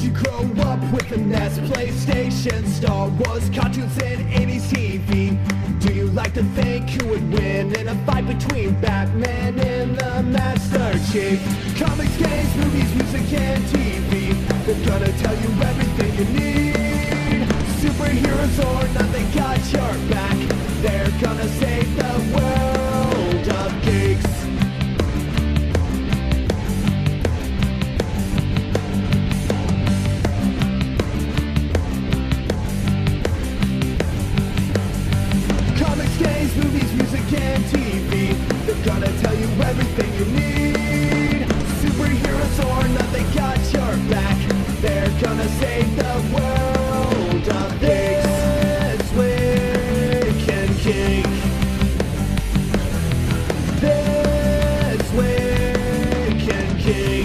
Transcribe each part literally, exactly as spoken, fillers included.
you grow up with an S PlayStation, Star Wars cartoons, and eighties T V? Do you like to think who would win in a fight between Batman and the Master Chief? Comics, games, movies, music, and T V, they're gonna tell you everything you need. Superheroes or not, they got your back. They're gonna save the world of geeks. Comics, games, movies, music, and T V, they're gonna tell you everything you need. Superheroes or not, they got your back. They're gonna save the world of geeks. This Week in Geek. This Week in Geek.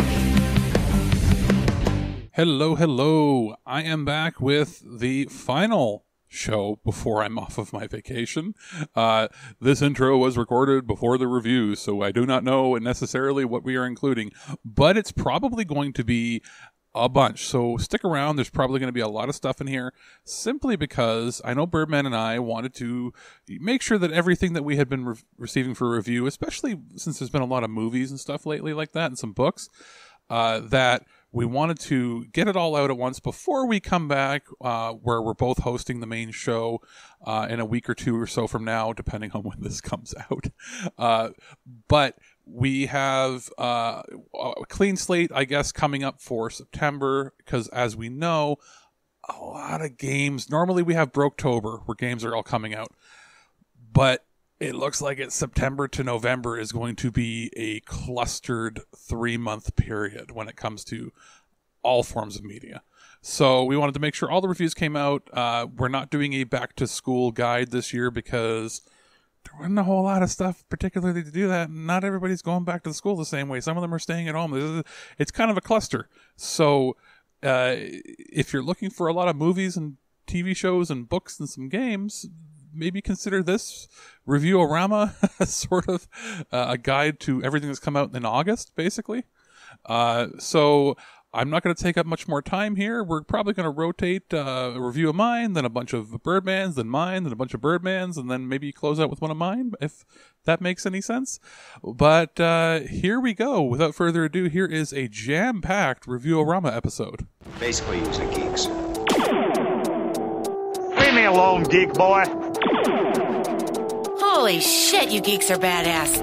Hello, hello. I am back with the final show before I'm off of my vacation. Uh, this intro was recorded before the review, so I do not know necessarily what we are including, but it's probably going to be a bunch. So stick around. There's probably going to be a lot of stuff in here, simply because I know Birdman and I wanted to make sure that everything that we had been re- receiving for review, especially since there's been a lot of movies and stuff lately like that and some books, uh, that we wanted to get it all out at once before we come back, uh, where we're both hosting the main show uh, in a week or two or so from now, depending on when this comes out. Uh, but we have uh, a clean slate, I guess, coming up for September, because as we know, a lot of games, normally we have Broketober, where games are all coming out. But it looks like it's September to November is going to be a clustered three-month period when it comes to all forms of media. So we wanted to make sure all the reviews came out. Uh, we're not doing a back-to-school guide this year because there wasn't a whole lot of stuff particularly to do that. Not everybody's going back to school the same way. Some of them are staying at home. It's kind of a cluster. So uh, if you're looking for a lot of movies and T V shows and books and some games, maybe consider this Review-O-Rama as sort of uh, a guide to everything that's come out in August, basically. Uh, so I'm not going to take up much more time here. We're probably going to rotate uh, a review of mine, then a bunch of Birdmans, then mine, then a bunch of Birdmans, and then maybe close out with one of mine, if that makes any sense. But uh, here we go. Without further ado, here is a jam-packed Review-O-Rama episode. Basically, use the geeks. Leave me alone, geek boy. Holy shit, you geeks are badass.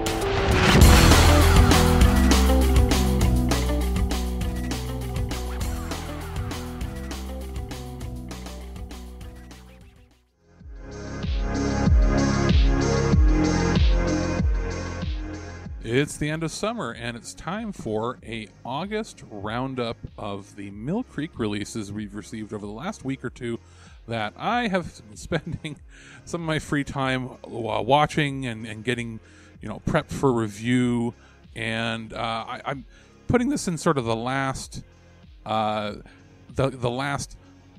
It's the end of summer, and it's time for a August roundup of the Mill Creek releases we've received over the last week or two that I have been spending some of my free time uh, watching and, and getting, you know, prepped for review. And uh, I, I'm putting this in sort of the last, uh, the the last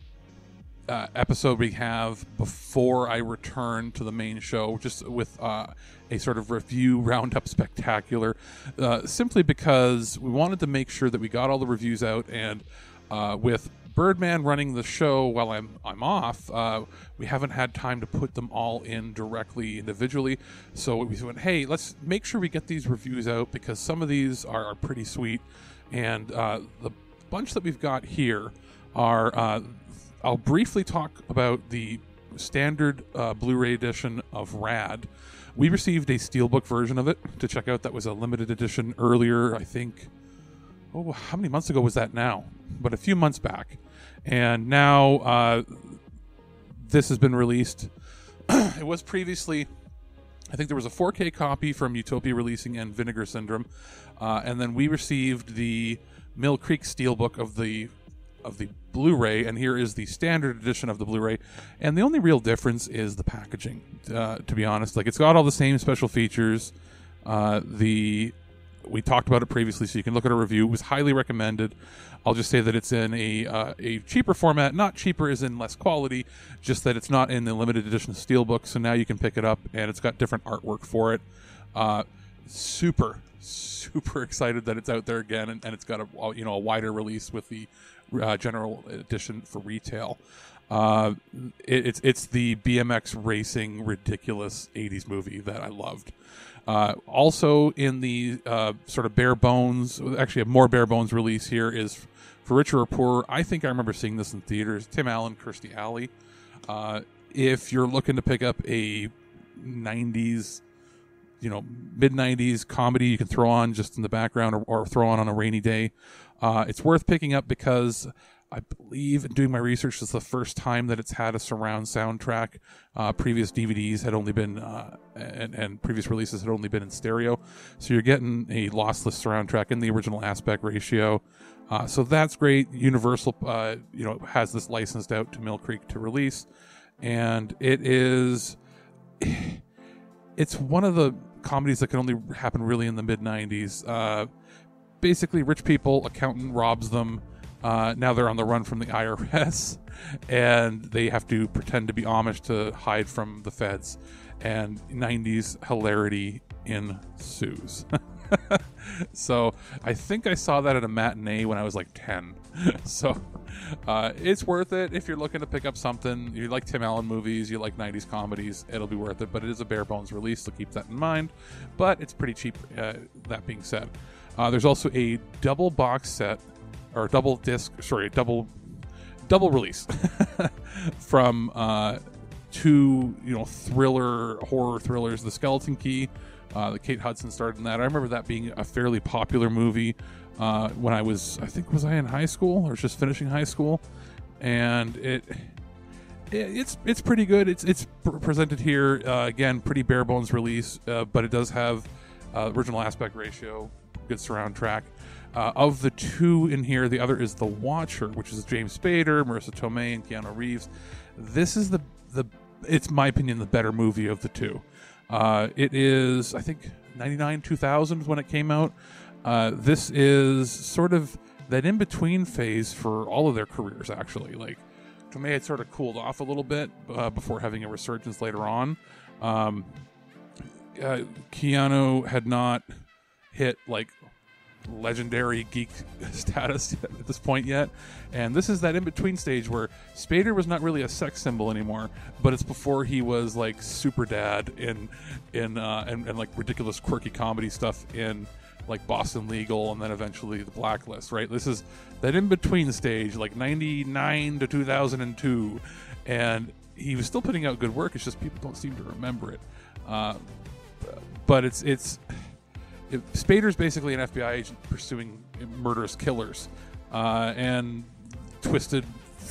uh, episode we have before I return to the main show, just with uh, a sort of review roundup spectacular, uh, simply because we wanted to make sure that we got all the reviews out, and uh, with Birdman running the show while I'm I'm off, uh, we haven't had time to put them all in directly individually. So we went, hey, let's make sure we get these reviews out, because some of these are, are pretty sweet. And uh, the bunch that we've got here are, uh, I'll briefly talk about the standard uh, Blu-ray edition of Rad. We received a steelbook version of it to check out. That was a limited edition earlier, I think. Oh, how many months ago was that now? But a few months back. And now uh, this has been released. It was previously, I think there was a four K copy from Utopia Releasing and Vinegar Syndrome. Uh, and then we received the Mill Creek steelbook of the of the Blu-ray, and here is the standard edition of the Blu-ray. And the only real difference is the packaging, uh, to be honest. Like, it's got all the same special features. Uh, the we talked about it previously, so you can look at a review. It was highly recommended. I'll just say that it's in a uh, a cheaper format. Not cheaper as in less quality, just that it's not in the limited edition steelbook, so now you can pick it up, and it's got different artwork for it. Uh, super, super excited that it's out there again, and, and it's got a you know a wider release with the uh, general edition for retail. Uh, it, it's it's the B M X racing ridiculous eighties movie that I loved. Uh, also in the uh, sort of bare bones, actually a more bare bones release here is For Richer or Poorer. I think I remember seeing this in theaters. Tim Allen, Kirstie Alley. Uh, if you're looking to pick up a nineties, you know, mid nineties comedy you can throw on just in the background or, or throw on on a rainy day, uh, it's worth picking up because I believe in doing my research, this is the first time that it's had a surround soundtrack. Uh, previous D V Ds had only been, uh, and, and previous releases had only been in stereo. So you're getting a lossless surround track in the original aspect ratio. Uh, so that's great. Universal, uh, you know, has this licensed out to Mill Creek to release. And it is, it's one of the comedies that can only happen really in the mid nineties. Uh, basically, rich people, accountant robs them. Uh, now they're on the run from the I R S, and they have to pretend to be Amish to hide from the feds. And nineties hilarity ensues. So I think I saw that at a matinee when I was like ten. So uh, it's worth it if you're looking to pick up something. You like Tim Allen movies, you like nineties comedies, it'll be worth it. But it is a bare bones release, so keep that in mind. But it's pretty cheap, uh, that being said. Uh, there's also a double box set, or double disc, sorry, double double release from uh, two, you know, thriller, horror thrillers, The Skeleton Key. Uh, the Kate Hudson starred in that. I remember that being a fairly popular movie uh, when I was, I think, was I in high school or just finishing high school? And it, it it's it's pretty good. It's it's pr- presented here uh, again, pretty bare bones release, uh, but it does have uh, original aspect ratio, good surround track. Uh, of the two in here, the other is The Watcher, which is James Spader, Marissa Tomei, and Keanu Reeves. This is the the it's my opinion the better movie of the two. Uh, it is, I think, ninety-nine, two thousand when it came out. Uh, this is sort of that in-between phase for all of their careers, actually. Like, Tomei had sort of cooled off a little bit uh, before having a resurgence later on. Um, uh, Keanu had not hit, like, legendary geek status at this point yet, and this is that in-between stage where Spader was not really a sex symbol anymore, but it's before he was like super dad in in uh and, and like ridiculous quirky comedy stuff in like Boston Legal and then eventually The Blacklist, right? This is that in-between stage, like ninety-nine to two thousand two, and he was still putting out good work. It's just people don't seem to remember it, uh but it's it's It, Spader's basically an F B I agent pursuing murderous killers, uh, and twisted,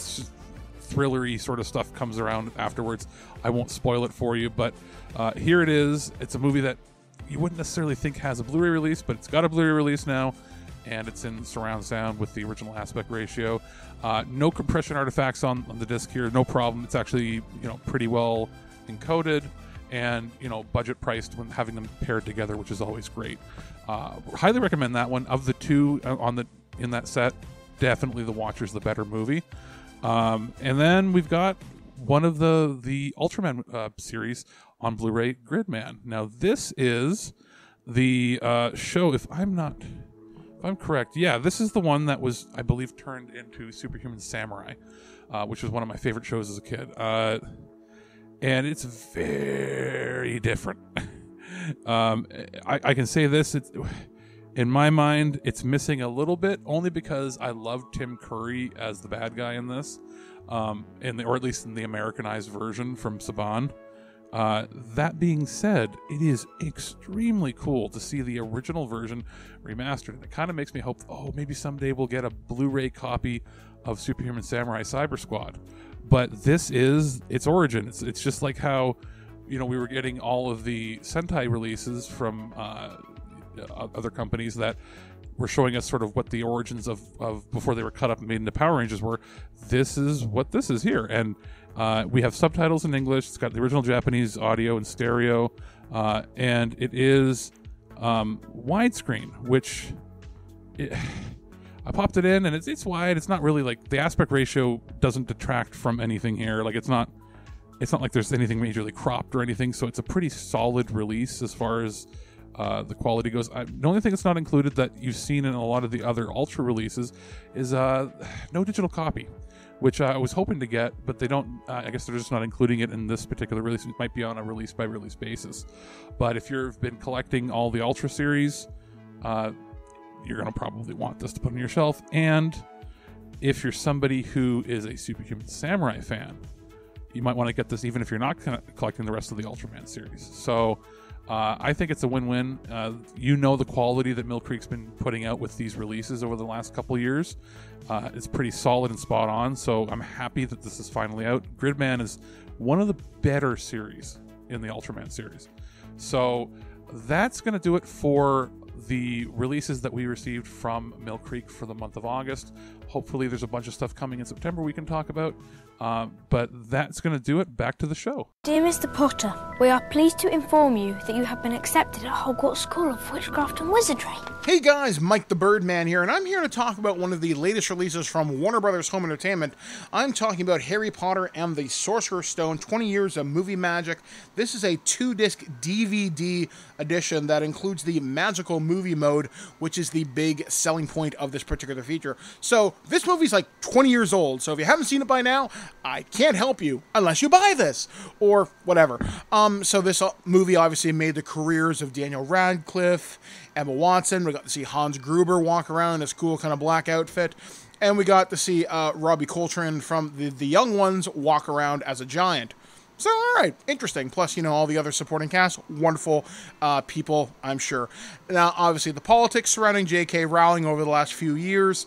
thrillery sort of stuff comes around afterwards. I won't spoil it for you, but uh, here it is. It's a movie that you wouldn't necessarily think has a Blu-ray release, but it's got a Blu-ray release now, and it's in surround sound with the original aspect ratio. Uh, no compression artifacts on, on the disc here, no problem. It's actually, you know, pretty well encoded. And, you know, budget priced when having them paired together, which is always great. Uh, highly recommend that one. Of the two on the in that set, definitely The Watcher's the better movie. Um, and then we've got one of the the Ultraman uh, series on Blu-ray, Gridman. Now this is the uh, show. If I'm not, if I'm correct, yeah, this is the one that was, I believe, turned into Superhuman Samurai, uh, which was one of my favorite shows as a kid. Uh, And it's very different. um, I, I can say this: it's, in my mind, it's missing a little bit, only because I loved Tim Curry as the bad guy in this, um, in the, or at least in the Americanized version from Saban. Uh, that being said, it is extremely cool to see the original version remastered, and it kind of makes me hope, oh, maybe someday we'll get a Blu-ray copy of Superhuman Samurai Cyber Squad. But this is its origin. It's it's just like how, you know, we were getting all of the Sentai releases from uh, other companies that were showing us sort of what the origins of, of before they were cut up and made into Power Rangers were. This is what this is here. And uh, we have subtitles in English. It's got the original Japanese audio and stereo. Uh, and it is um, widescreen, which... It, I popped it in, and it's it's wide. It's not really like the aspect ratio doesn't detract from anything here. Like it's not, it's not like there's anything majorly cropped or anything. So it's a pretty solid release as far as uh, the quality goes. I, the only thing that's not included that you've seen in a lot of the other Ultra releases is uh, no digital copy, which uh, I was hoping to get, but they don't. Uh, I guess they're just not including it in this particular release. It might be on a release by release basis. But if you've been collecting all the Ultra series, uh, you're going to probably want this to put on your shelf. And if you're somebody who is a Superhuman Samurai fan, you might want to get this even if you're not collecting the rest of the Ultraman series. So uh, I think it's a win-win. Uh, you know the quality that Mill Creek's been putting out with these releases over the last couple years. Uh, it's pretty solid and spot on, so I'm happy that this is finally out. Gridman is one of the better series in the Ultraman series. So that's going to do it for the releases that we received from Mill Creek for the month of August. Hopefully there's a bunch of stuff coming in September we can talk about. Uh, but that's going to do it. Back to the show. Dear Mister Potter, we are pleased to inform you that you have been accepted at Hogwarts School of Witchcraft and Wizardry. Hey guys, Mike the Birdman here, and I'm here to talk about one of the latest releases from Warner Brothers Home Entertainment. I'm talking about Harry Potter and the Sorcerer's Stone, twenty years of movie magic. This is a two-disc D V D edition that includes the magical movie mode, which is the big selling point of this particular feature. So this movie's like twenty years old, so if you haven't seen it by now, I can't help you unless you buy this, or whatever. Um, so this movie obviously made the careers of Daniel Radcliffe, Emma Watson. We got to see Hans Gruber walk around in his cool kind of black outfit. And we got to see uh, Robbie Coltrane from the, the Young Ones walk around as a giant. So, all right, interesting. Plus, you know, all the other supporting cast, wonderful uh, people, I'm sure. Now, obviously, the politics surrounding J K Rowling over the last few years,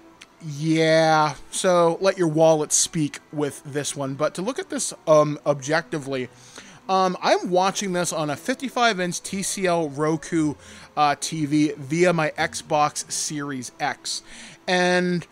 yeah, so let your wallet speak with this one. But to look at this um, objectively, um, I'm watching this on a fifty-five inch T C L Roku uh, T V via my Xbox Series X. And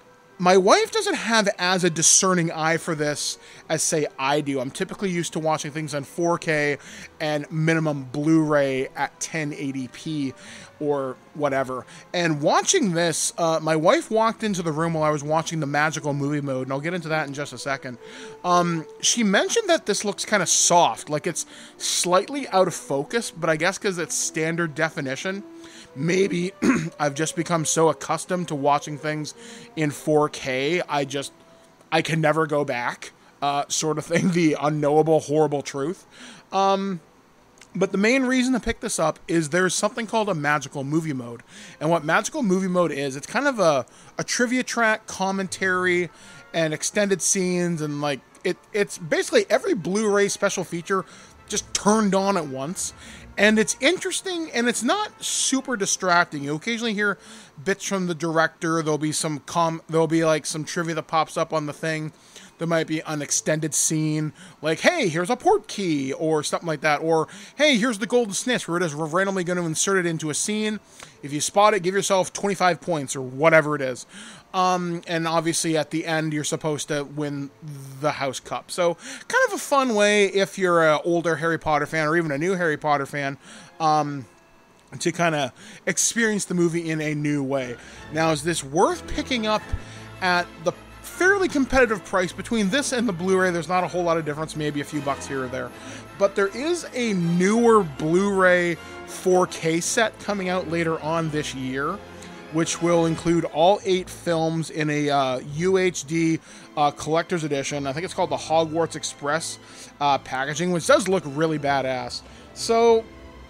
my wife doesn't have as a discerning eye for this as, say, I do. I'm typically used to watching things on four K and minimum Blu-ray at ten eighty p or whatever. And watching this, uh, my wife walked into the room while I was watching the magical movie mode, and I'll get into that in just a second. Um, she mentioned that this looks kind of soft, like it's slightly out of focus, but I guess because it's standard definition. Maybe I've just become so accustomed to watching things in four K, I just, I can never go back, uh, sort of thing, the unknowable, horrible truth. Um, but the main reason to pick this up is there's something called a magical movie mode. And what magical movie mode is, it's kind of a, a trivia track, commentary, and extended scenes, and like, it, it's basically every Blu-ray special feature just turned on at once. And it's interesting, and it's not super distracting. You occasionally hear bits from the director. There'll be some com. There'll be like some trivia that pops up on the thing. There might be an extended scene, like, hey, here's a port key, or something like that. Or, hey, here's the golden snitch, where it is. We're randomly going to insert it into a scene. If you spot it, give yourself twenty-five points, or whatever it is. Um, and obviously, at the end, you're supposed to win the House Cup. So, kind of a fun way, if you're an older Harry Potter fan, or even a new Harry Potter fan, um, to kind of experience the movie in a new way. Now, is this worth picking up at the fairly competitive price? Between this and the Blu-ray, there's not a whole lot of difference, maybe a few bucks here or there. But there is a newer Blu-ray four K set coming out later on this year, which will include all eight films in a uh, U H D uh, collector's edition. I think it's called the Hogwarts Express uh, packaging, which does look really badass. So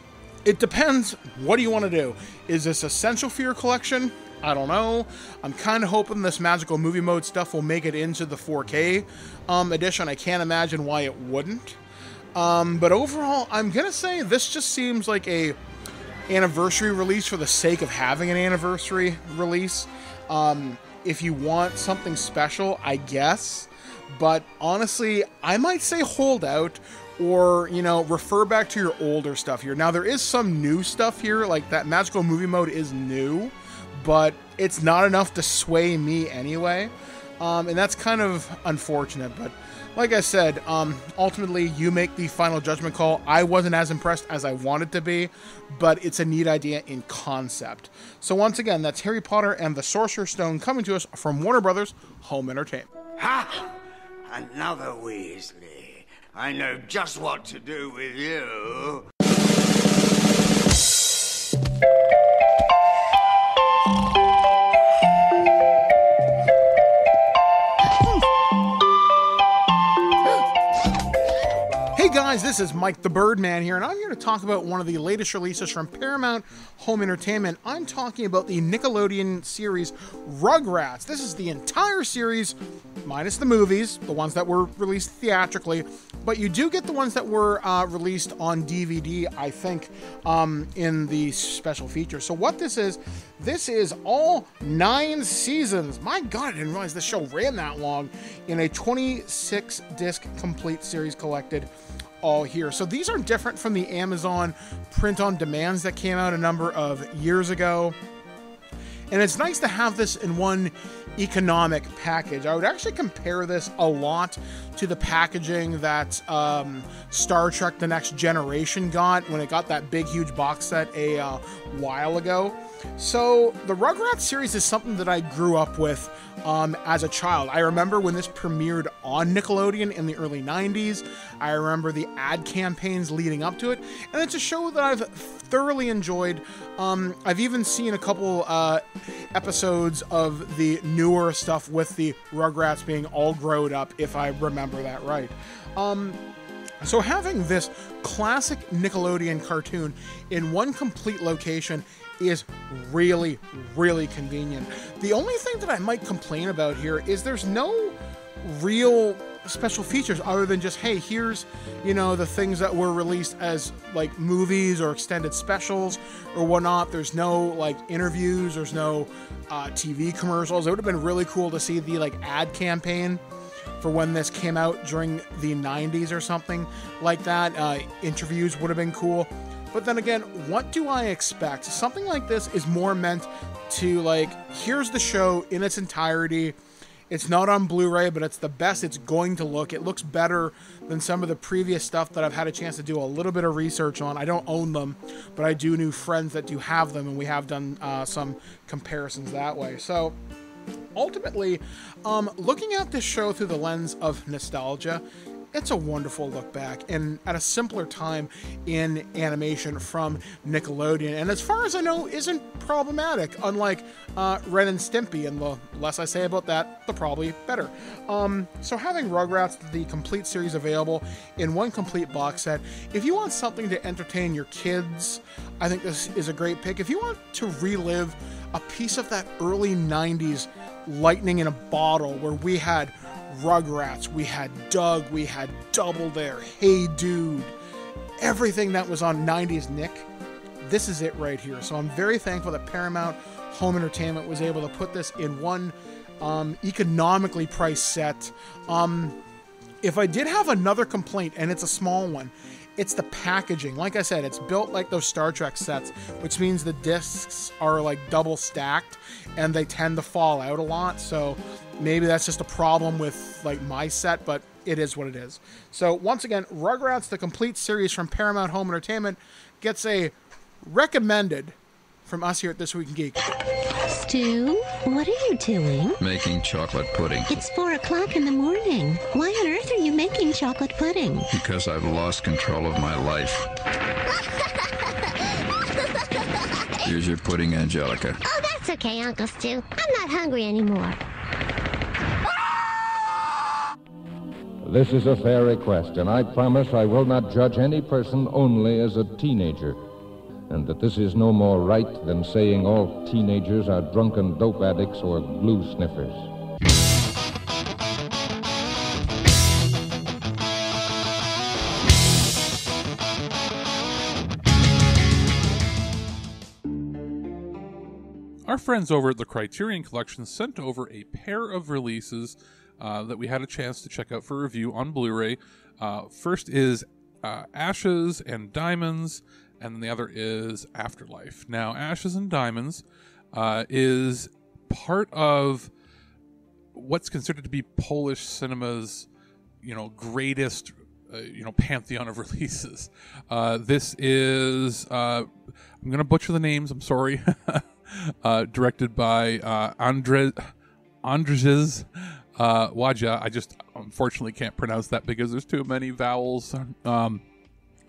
it depends. What do you want to do? Is this essential for your collection? I don't know. I'm kind of hoping this magical movie mode stuff will make it into the four K um, edition. I can't imagine why it wouldn't. Um, but overall, I'm going to say this just seems like a anniversary release for the sake of having an anniversary release. Um, if you want something special, I guess. But honestly, I might say hold out, or, you know, refer back to your older stuff here. Now, there is some new stuff here, like that magical movie mode is new, but it's not enough to sway me anyway. Um, and that's kind of unfortunate, but like I said, um, ultimately, you make the final judgment call. I wasn't as impressed as I wanted to be, but it's a neat idea in concept. So once again, that's Harry Potter and the Sorcerer's Stone coming to us from Warner Brothers Home Entertainment. Ha! Another Weasley. I know just what to do with you. guys, this is Mike the Birdman here, and I'm here to talk about one of the latest releases from Paramount Home Entertainment. I'm talking about the Nickelodeon series Rugrats. This is the entire series, minus the movies, the ones that were released theatrically, but you do get the ones that were uh, released on D V D, I think, um, in the special features. So what this is, this is all nine seasons. My God, I didn't realize the show ran that long, in a twenty-six disc complete series collected all here. So these are different from the Amazon print-on-demands that came out a number of years ago. And it's nice to have this in one economic package. I would actually compare this a lot to the packaging that um, Star Trek The Next Generation got when it got that big, huge box set a uh, while ago. So the Rugrats series is something that I grew up with um, as a child. I remember when this premiered on Nickelodeon in the early nineties. I remember the ad campaigns leading up to it. And it's a show that I've thoroughly enjoyed. Um, I've even seen a couple uh, episodes of the newer stuff with the Rugrats being all grown up, if I remember that right. Um, so having this classic Nickelodeon cartoon in one complete location is really, really convenient. The only thing that I might complain about here is there's no real special features other than just, hey, here's, you know, the things that were released as like movies or extended specials or whatnot. There's no like interviews, there's no uh, T V commercials. It would have been really cool to see the like ad campaign for when this came out during the nineties or something like that. Uh, interviews would have been cool. But then again, what do I expect? Something like this is more meant to, like, here's the show in its entirety. It's not on Blu-ray, but it's the best it's going to look. It looks better than some of the previous stuff that I've had a chance to do a little bit of research on. I don't own them, but I do know friends that do have them, and we have done uh, some comparisons that way. So ultimately, um, looking at this show through the lens of nostalgia, it's a wonderful look back and at a simpler time in animation from Nickelodeon. And as far as I know, isn't problematic, unlike uh, Ren and Stimpy. And the less I say about that, the probably better. Um, so having Rugrats, the complete series available in one complete box set, if you want something to entertain your kids, I think this is a great pick. If you want to relive a piece of that early nineties lightning in a bottle where we had Rugrats, we had Doug, we had Double Dare, Hey Dude, everything that was on nineties Nick, this is it right here. So I'm very thankful that Paramount Home Entertainment was able to put this in one um, economically priced set. Um, if I did have another complaint, and it's a small one, it's the packaging. Like I said, it's built like those Star Trek sets, which means the discs are like double stacked and they tend to fall out a lot. So maybe that's just a problem with like my set, but it is what it is. So once again, Rugrats, the complete series from Paramount Home Entertainment, gets a recommended from us here at This Week in Geek. Stu, what are you doing? Making chocolate pudding. It's four o'clock in the morning. Why on earth are you making chocolate pudding? Because I've lost control of my life. Here's your pudding, Angelica. Oh, that's okay, Uncle Stu. I'm not hungry anymore. This is a fair request, and I promise I will not judge any person only as a teenager. And that this is no more right than saying all teenagers are drunken dope addicts or glue sniffers. Our friends over at the Criterion Collection sent over a pair of releases uh, that we had a chance to check out for review on Blu-ray. Uh, first is uh, Ashes and Diamonds, and then the other is Afterlife. Now, Ashes and Diamonds uh, is part of what's considered to be Polish cinema's, you know, greatest, uh, you know, pantheon of releases. Uh, this is, uh, I'm going to butcher the names, I'm sorry, uh, directed by uh, Andre, Andrzej uh, Wajda. I just unfortunately can't pronounce that because there's too many vowels. Um,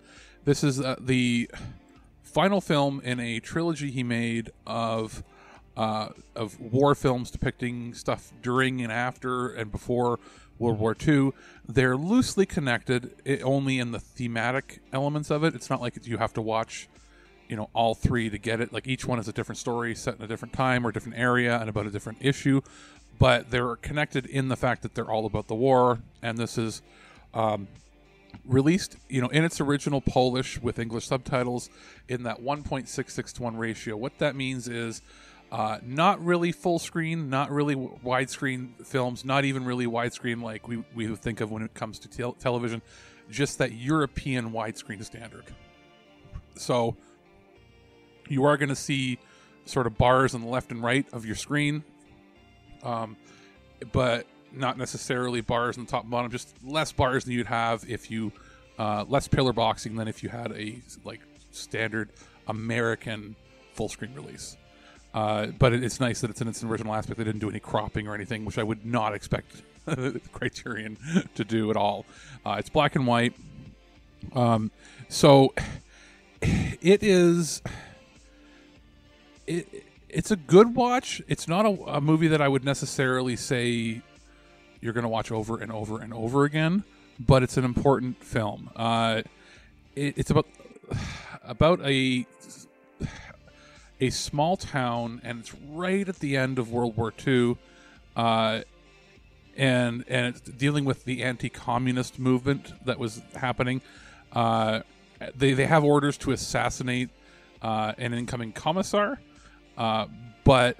This is uh, the final film in a trilogy he made of uh, of war films depicting stuff during and after and before World War Two. They're loosely connected, it, only in the thematic elements of it. It's not like you have to watch, you know, all three to get it. Like each one is a different story set in a different time or a different area and about a different issue, but they're connected in the fact that they're all about the war. And this is um, released, you know, in its original Polish with English subtitles in that one point six six to one ratio. What that means is uh, not really full screen, not really widescreen films, not even really widescreen like we, we would think of when it comes to te- television, just that European widescreen standard. So you are going to see sort of bars on the left and right of your screen, um, but not necessarily bars on the top and bottom, just less bars than you'd have if you, uh, less pillar boxing than if you had a like standard American full screen release. Uh, but it, it's nice that it's in its original aspect. They didn't do any cropping or anything, which I would not expect Criterion to do at all. Uh, it's black and white. Um, so it is... It, it's a good watch. It's not a, a movie that I would necessarily say you're going to watch over and over and over again, but it's an important film. Uh, it, it's about about a a small town, and it's right at the end of World War Two, uh, and and it's dealing with the anti-communist movement that was happening. Uh, they they have orders to assassinate uh, an incoming commissar. Uh, but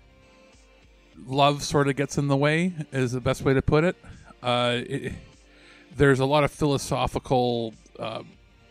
love sort of gets in the way, is the best way to put it. Uh, it there's a lot of philosophical, uh,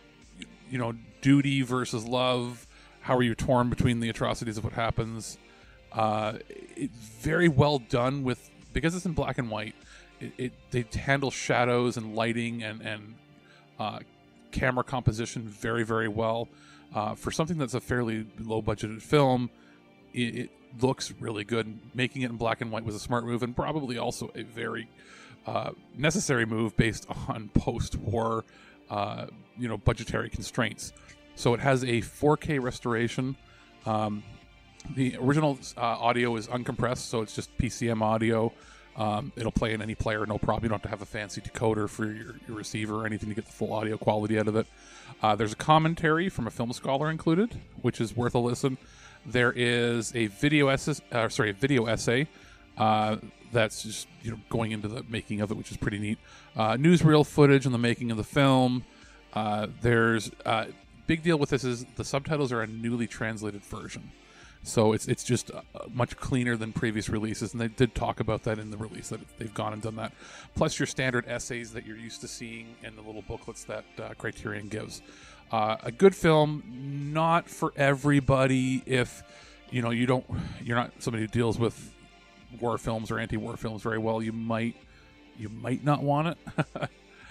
you know, duty versus love. How are you torn between the atrocities of what happens? Uh, it's very well done with, because it's in black and white. It, it they handle shadows and lighting and and uh, camera composition very very well. Uh, for something that's a fairly low budgeted film, it, it looks really good. Making it in black and white was a smart move, and probably also a very uh, necessary move based on post-war, uh, you know, budgetary constraints. So it has a four K restoration. Um, the original uh, audio is uncompressed, so it's just P C M audio. Um, it'll play in any player, no problem. You don't have to have a fancy decoder for your, your receiver or anything to get the full audio quality out of it. Uh, there's a commentary from a film scholar included, which is worth a listen. There is a video essay, uh, sorry, a video essay uh, that's just, you know, going into the making of it, which is pretty neat. Uh, newsreel footage on the making of the film. Uh, there's uh, big deal with this is the subtitles are a newly translated version. So it's it's just uh, much cleaner than previous releases, and they did talk about that in the release, that they've gone and done that. Plus your standard essays that you're used to seeing in the little booklets that uh, Criterion gives. Uh, a good film, not for everybody. If you know you don't, you're not somebody who deals with war films or anti-war films very well, you might you might not want it.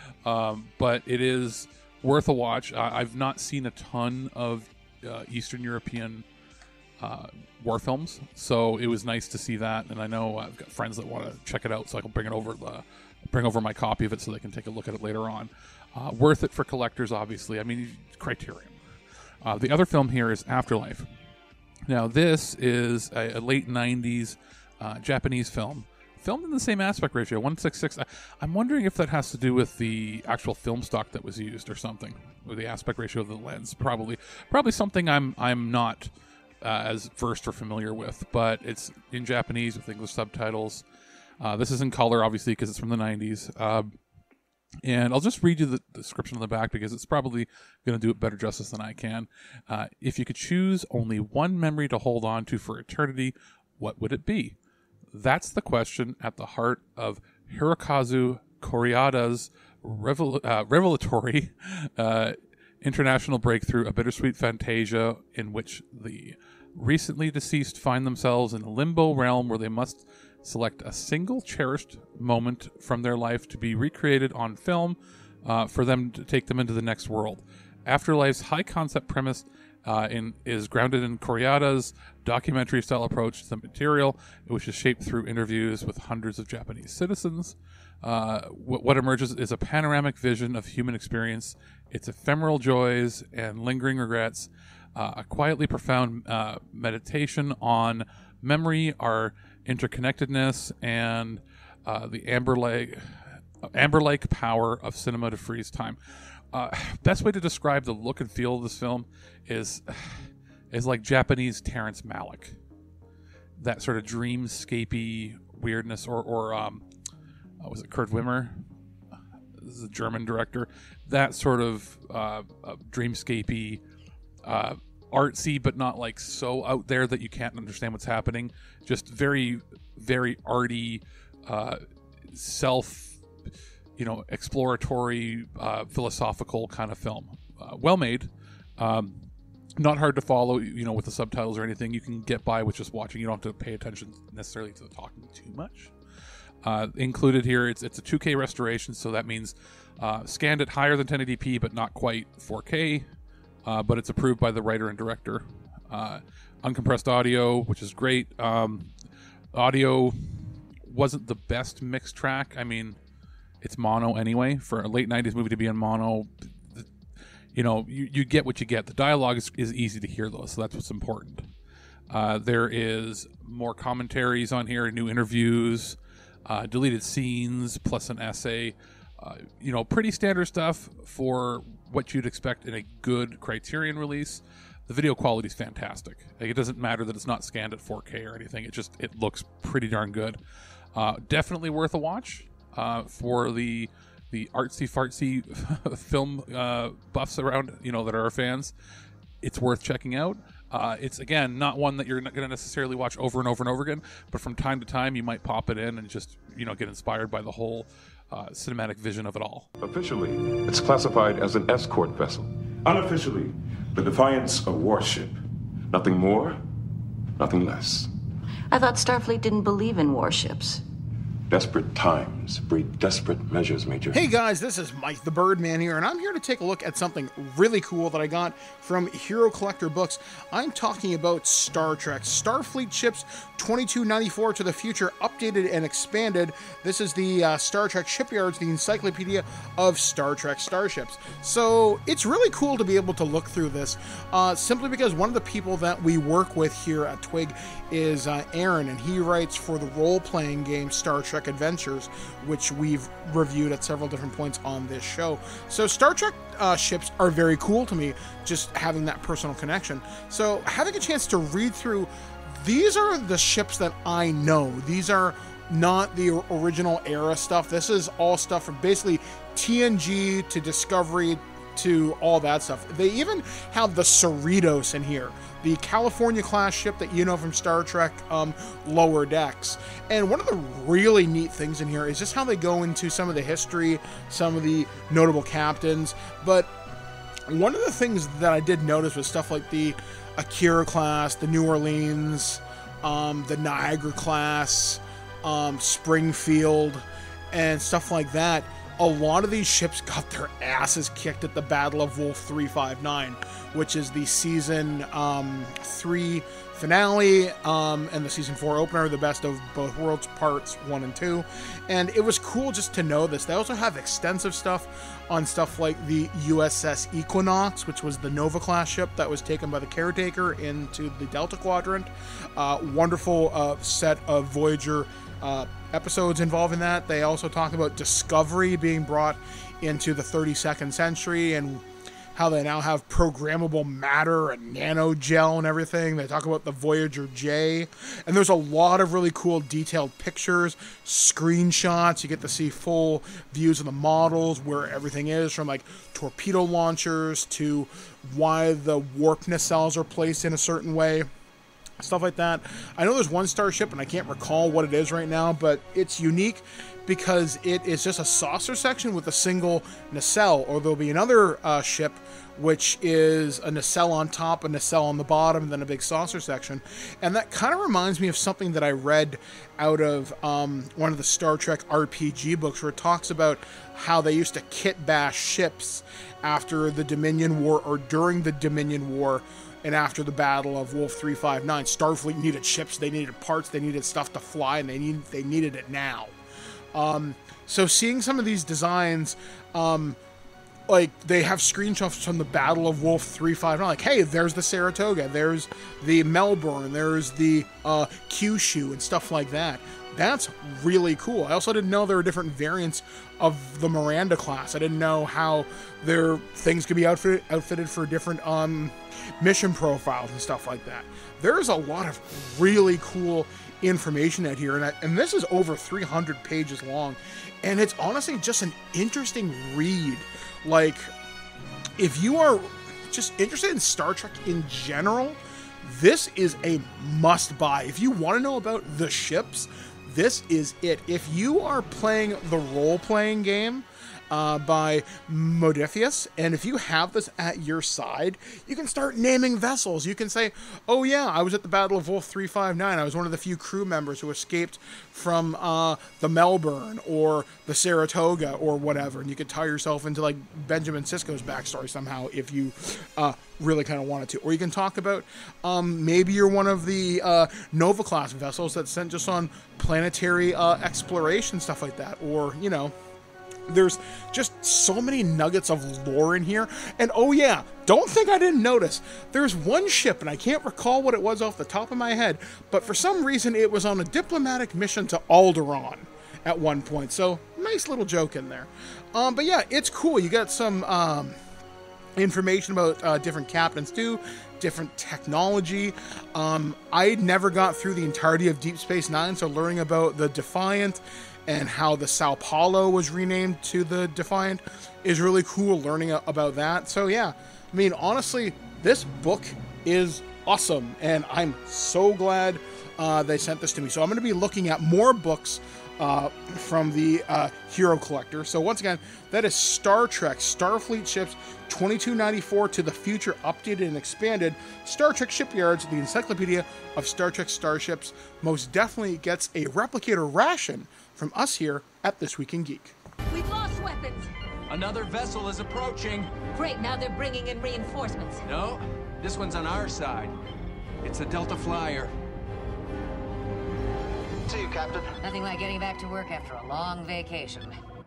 um, but it is worth a watch. Uh, I've not seen a ton of uh, Eastern European Uh, war films, so it was nice to see that, and I know I've got friends that want to check it out, so I can bring it over the bring over my copy of it so they can take a look at it later on. Uh, worth it for collectors, obviously. I mean, Criterion. Uh, the other film here is Afterlife. Now, this is a, a late nineties uh, Japanese film, filmed in the same aspect ratio, one six six. I, I'm wondering if that has to do with the actual film stock that was used or something, or the aspect ratio of the lens. Probably, probably something I'm I'm not Uh, as versed or familiar with, but it's in Japanese with English subtitles. Uh, this is in color, obviously, because it's from the nineties. Uh, and I'll just read you the description on the back because it's probably going to do it better justice than I can. Uh, if you could choose only one memory to hold on to for eternity, what would it be? That's the question at the heart of Hirokazu Koreeda's revel- uh, revelatory uh, international breakthrough, A Bittersweet Fantasia, in which the recently deceased find themselves in a limbo realm where they must select a single cherished moment from their life to be recreated on film uh, for them to take them into the next world. Afterlife's high concept premise uh, in, is grounded in Koreeda's documentary style approach to the material, which is shaped through interviews with hundreds of Japanese citizens. Uh, what, what emerges is a panoramic vision of human experience, its ephemeral joys and lingering regrets, uh, a quietly profound uh, meditation on memory, our interconnectedness, and uh, the amber-like, amber-like power of cinema to freeze time. Uh, best way to describe the look and feel of this film is is like Japanese Terrence Malick. That sort of dreamscapey weirdness, or or um, uh, was it Kurt Wimmer? This is a German director. That sort of uh, uh, dreamscapey, uh, artsy, but not like so out there that you can't understand what's happening. Just very, very arty, uh, self, you know, exploratory, uh, philosophical kind of film. Uh, well made. Um, not hard to follow, you know, with the subtitles or anything. You can get by with just watching. You don't have to pay attention necessarily to the talking too much. Uh, included here, it's it's a two K restoration, so that means uh, scanned at higher than ten eighty p, but not quite four K. Uh, but it's approved by the writer and director. Uh, uncompressed audio, which is great. Um, audio wasn't the best mixed track. I mean, it's mono anyway. For a late nineties movie to be in mono, you know, you, you get what you get. The dialogue is, is easy to hear, though, so that's what's important. Uh, there is more commentaries on here, new interviews, uh, deleted scenes, plus an essay. Uh, you know, pretty standard stuff for what you'd expect in a good Criterion release. The video quality is fantastic. Like, it doesn't matter that it's not scanned at four K or anything. It just it looks pretty darn good. Uh, definitely worth a watch uh, for the the artsy fartsy film uh, buffs around, you know, that are our fans. It's worth checking out. Uh, it's, again, not one that you're not going to necessarily watch over and over and over again, but from time to time you might pop it in and just, you know, get inspired by the whole uh, cinematic vision of it all. Officially, it's classified as an escort vessel. Unofficially, the Defiant's a warship. Nothing more, nothing less. I thought Starfleet didn't believe in warships. Desperate times breed desperate measures, Major. Hey guys, this is Mike the Birdman here, and I'm here to take a look at something really cool that I got from Hero Collector Books. I'm talking about Star Trek. Starfleet ships twenty-two ninety-four to the future, updated and expanded. This is the uh, Star Trek Shipyards, the encyclopedia of Star Trek starships. So it's really cool to be able to look through this, uh, simply because one of the people that we work with here at Twig is uh, Aaron, and he writes for the role-playing game Star Trek Adventures, which we've reviewed at several different points on this show. So Star Trek uh, ships are very cool to me, just having that personal connection. So having a chance to read through, these are the ships that I know. These are not the original era stuff. This is all stuff from basically T N G to Discovery to all that stuff. They even have the Cerritos in here, the California class ship that you know from Star Trek um, Lower Decks. And one of the really neat things in here is just how they go into some of the history, some of the notable captains. But one of the things that I did notice was stuff like the Akira class, the New Orleans, um, the Niagara class, um, Springfield, and stuff like that. A lot of these ships got their asses kicked at the Battle of Wolf three five nine, which is the season um, three finale um, and the season four opener, the best of both worlds, parts one and two. And it was cool just to know this. They also have extensive stuff on stuff like the U S S Equinox, which was the Nova class ship that was taken by the Caretaker into the Delta Quadrant. Uh, wonderful uh, set of Voyager uh, episodes involving that. They also talk about Discovery being brought into the thirty-second century and how they now have programmable matter and nanogel and everything. They talk about the Voyager J, and there's a lot of really cool detailed pictures, screenshots. You get to see full views of the models, where everything is, from like torpedo launchers to why the warp nacelles are placed in a certain way. Stuff like that. I know there's one starship, and I can't recall what it is right now, but it's unique because it is just a saucer section with a single nacelle, or there'll be another uh, ship which is a nacelle on top, a nacelle on the bottom, and then a big saucer section. And that kind of reminds me of something that I read out of um, one of the Star Trek R P G books, where it talks about how they used to kit bash ships after the Dominion War, or during the Dominion War, and after the Battle of Wolf three five nine. Starfleet needed ships, they needed parts, they needed stuff to fly, and they need, they needed it now. Um, so seeing some of these designs, um, like, they have screenshots from the Battle of Wolf three five nine. Like, hey, there's the Saratoga, there's the Melbourne, there's the uh, Kyushu and stuff like that. That's really cool. I also didn't know there were different variants of the Miranda class. I didn't know how their things could be outfitted, outfitted for different um, mission profiles and stuff like that. There's a lot of really cool information out here, and, I, and this is over three hundred pages long, and it's honestly just an interesting read. Like, if you are just interested in Star Trek in general, this is a must-buy. If you want to know about the ships, this is it. If you are playing the role-playing game uh, by Modifius, and if you have this at your side, you can start naming vessels. You can say, oh yeah, I was at the Battle of Wolf three five nine. I was one of the few crew members who escaped from uh, the Melbourne or the Saratoga or whatever, and you could tie yourself into like Benjamin Sisko's backstory somehow if you uh, really kind of wanted to. Or you can talk about um, maybe you're one of the uh, Nova class vessels that's sent just on planetary uh, exploration, stuff like that. Or, you know, there's just so many nuggets of lore in here. And oh yeah, don't think I didn't notice. There's one ship, and I can't recall what it was off the top of my head, but for some reason it was on a diplomatic mission to Alderaan at one point. So nice little joke in there. Um, but yeah, it's cool. You got some um, information about uh, different captains too, different technology. Um, I never got through the entirety of Deep Space Nine, so learning about the Defiant and how the Sao Paulo was renamed to the Defiant is really cool, learning about that. So yeah, I mean, honestly, this book is awesome, and I'm so glad uh, they sent this to me. So I'm going to be looking at more books uh, from the uh, Hero Collector. So once again, that is Star Trek Starfleet Ships twenty-two ninety-four to the Future, updated and expanded. Star Trek Shipyards, the encyclopedia of Star Trek starships, most definitely gets a replicator ration from us here at This Week in Geek. We've lost weapons. Another vessel is approaching. Great, now they're bringing in reinforcements. No, this one's on our side. It's a Delta Flyer. See you, Captain. Nothing like getting back to work after a long vacation.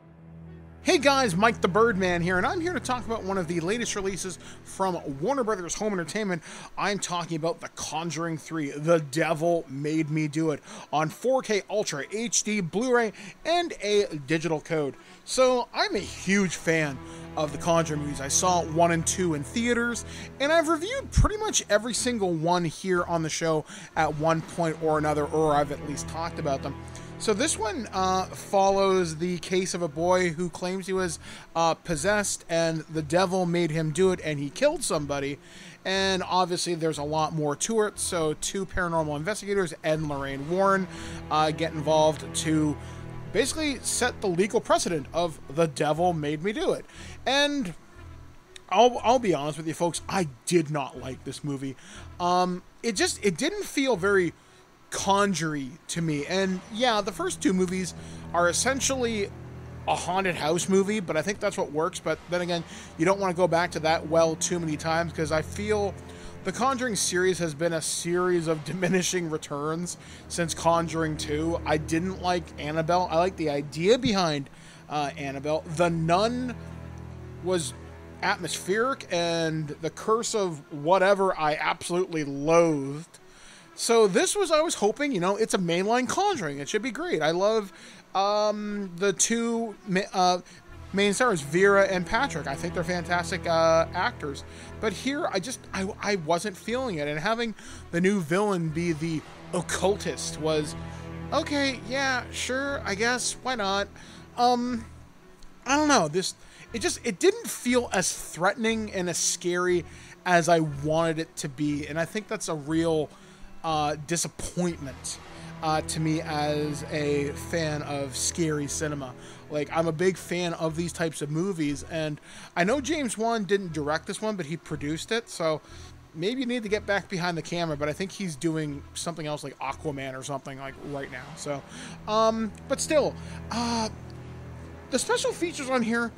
Hey guys, Mike the Birdman here, and I'm here to talk about one of the latest releases from Warner Brothers Home Entertainment. I'm talking about The Conjuring three, The Devil Made Me Do It, on four K Ultra H D Blu-ray and a digital code. So I'm a huge fan of the Conjuring movies. I saw one and two in theaters, and I've reviewed pretty much every single one here on the show at one point or another, or I've at least talked about them. So this one uh, follows the case of a boy who claims he was uh, possessed and the devil made him do it and he killed somebody. And obviously there's a lot more to it. So two paranormal investigators, Ed and Lorraine Warren, uh, get involved to basically set the legal precedent of the devil made me do it. And I'll, I'll be honest with you folks, I did not like this movie. Um, it just, it didn't feel very Conjuring to me. And yeah, the first two movies are essentially a haunted house movie, but I think that's what works. But then again, you don't want to go back to that well too many times, because I feel the Conjuring series has been a series of diminishing returns since Conjuring two. I didn't like Annabelle. I like the idea behind uh, Annabelle. The Nun was atmospheric, and The Curse of whatever I absolutely loathed. So this was, I was hoping, you know, it's a mainline Conjuring. It should be great. I love um, the two uh, main stars, Vera and Patrick. I think they're fantastic uh, actors. But here, I just, I, I wasn't feeling it. And having the new villain be the occultist was, okay, yeah, sure, I guess, why not? Um, I don't know. This, it just, it didn't feel as threatening and as scary as I wanted it to be. And I think that's a real Uh, disappointment uh, to me as a fan of scary cinema. Like, I'm a big fan of these types of movies, and I know James Wan didn't direct this one, but he produced it, so maybe you need to get back behind the camera, but I think he's doing something else like Aquaman or something like right now. So, um, but still, uh, the special features on here,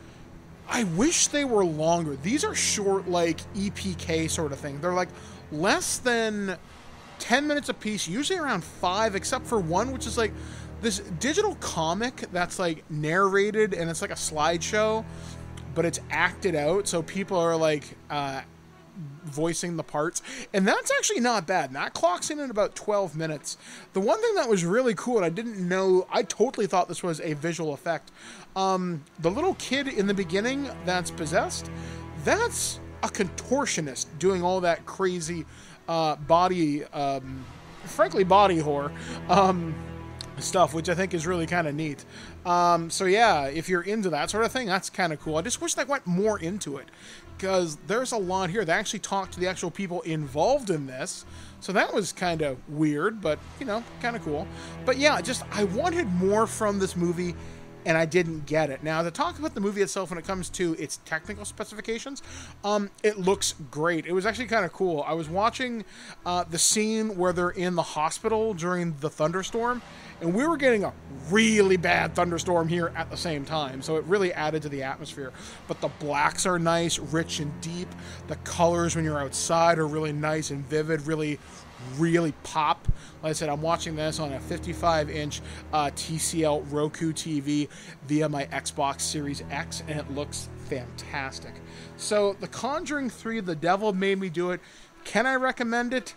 I wish they were longer. These are short, like E P K sort of thing. They're like less than ten minutes a piece, usually around five, except for one, which is like this digital comic that's like narrated and it's like a slideshow. but it's acted out, so people are like uh, voicing the parts, and that's actually not bad. And that clocks in at about twelve minutes. The one thing that was really cool, and I didn't know, I totally thought this was a visual effect. Um, the little kid in the beginning that's possessed, that's a contortionist doing all that crazy uh, body, um, frankly, body horror um, stuff, which I think is really kind of neat. Um, so yeah, if you're into that sort of thing, that's kind of cool. I just wish they went more into it, because there's a lot here. They actually talked to the actual people involved in this, so that was kind of weird, but, you know, kind of cool. But yeah, just, I wanted more from this movie, and I didn't get it. Now, to talk about the movie itself when it comes to its technical specifications, um, it looks great. It was actually kind of cool. I was watching uh, the scene where they're in the hospital during the thunderstorm, and we were getting a really bad thunderstorm here at the same time, so it really added to the atmosphere. But the blacks are nice, rich and deep. The colors when you're outside are really nice and vivid, really really pop. Like I said, I'm watching this on a fifty-five inch uh, T C L Roku T V via my Xbox Series X, and it looks fantastic. So, The Conjuring three, The Devil Made Me Do It. Can I recommend it?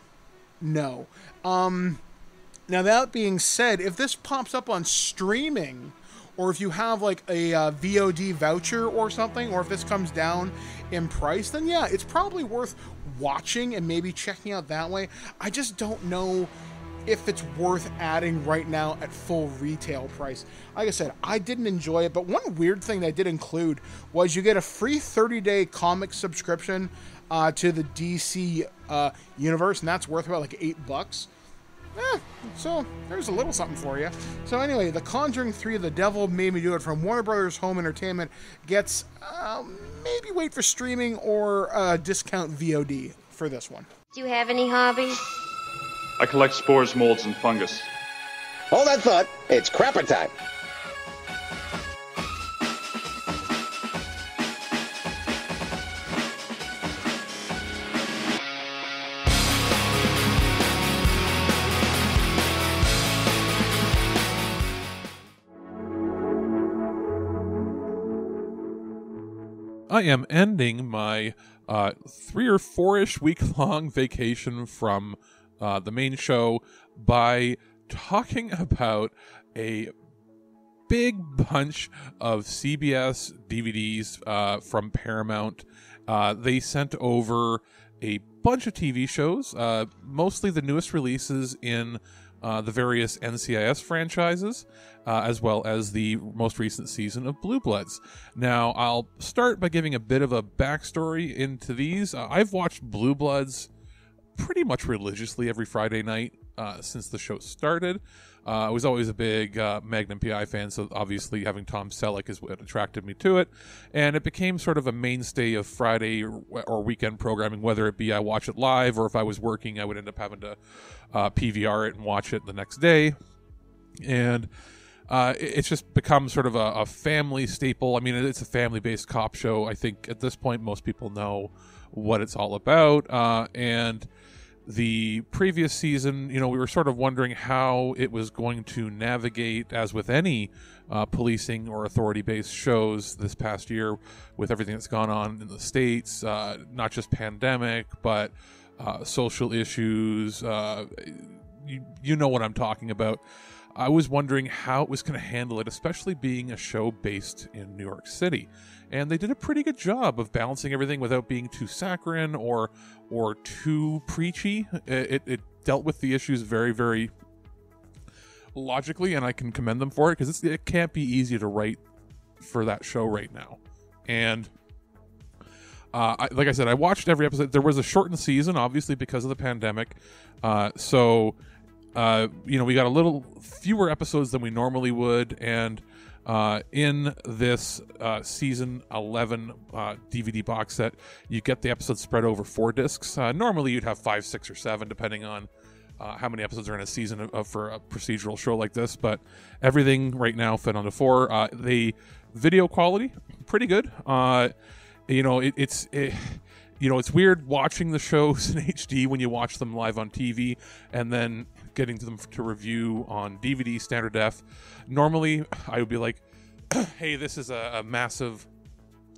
No. Um, now, that being said, if this pops up on streaming, or if you have like a uh, V O D voucher or something, or if this comes down in price, then yeah, it's probably worth watching and maybe checking out that way. I just don't know if it's worth adding right now at full retail price. Like I said, I didn't enjoy it, but one weird thing they did include was you get a free thirty day comic subscription uh, to the D C uh, universe, and that's worth about like eight bucks. Eh, so there's a little something for you. So anyway, The Conjuring three, The Devil Made Me Do It from Warner Brothers Home Entertainment gets, uh, maybe wait for streaming or uh, discount V O D for this one. Do you have any hobbies? I collect spores, molds, and fungus. Hold that thought. It's crapper time. I am ending my uh, three or four-ish week-long vacation from uh, the main show by talking about a big bunch of C B S D V Ds uh, from Paramount. Uh, they sent over a bunch of T V shows, uh, mostly the newest releases in uh, the various N C I S franchises, uh, as well as the most recent season of Blue Bloods. Now, I'll start by giving a bit of a backstory into these. Uh, I've watched Blue Bloods pretty much religiously every Friday night uh, since the show started. Uh, I was always a big uh, Magnum P I fan, so obviously having Tom Selleck is what attracted me to it. And it became sort of a mainstay of Friday or, or weekend programming, whether it be I watch it live or if I was working, I would end up having to uh, P V R it and watch it the next day. And uh, it, it's just become sort of a, a family staple. I mean, it's a family-based cop show. I think at this point most people know what it's all about. Uh, and the previous season, you know, we were sort of wondering how it was going to navigate, as with any uh, policing or authority-based shows this past year, with everything that's gone on in the States, uh, not just pandemic, but uh, social issues. Uh, you, you know what I'm talking about. I was wondering how it was going to handle it, especially being a show based in New York City. And they did a pretty good job of balancing everything without being too saccharine or or too preachy. It, it dealt with the issues very, very logically, and I can commend them for it, because it can't be easy to write for that show right now. And uh, I, like I said, I watched every episode. There was a shortened season, obviously, because of the pandemic. Uh, so, uh, you know, we got a little fewer episodes than we normally would, and Uh, in this uh, season eleven uh, D V D box set, you get the episodes spread over four discs. Uh, normally, you'd have five, six, or seven, depending on uh, how many episodes are in a season of, of, for a procedural show like this. But everything right now fit onto four. Uh, the video quality, pretty good. Uh, you know, it, it's it, you know, it's weird watching the shows in H D when you watch them live on T V, and then getting to them to review on D V D standard def. Normally, I would be like, hey, this is a, a massive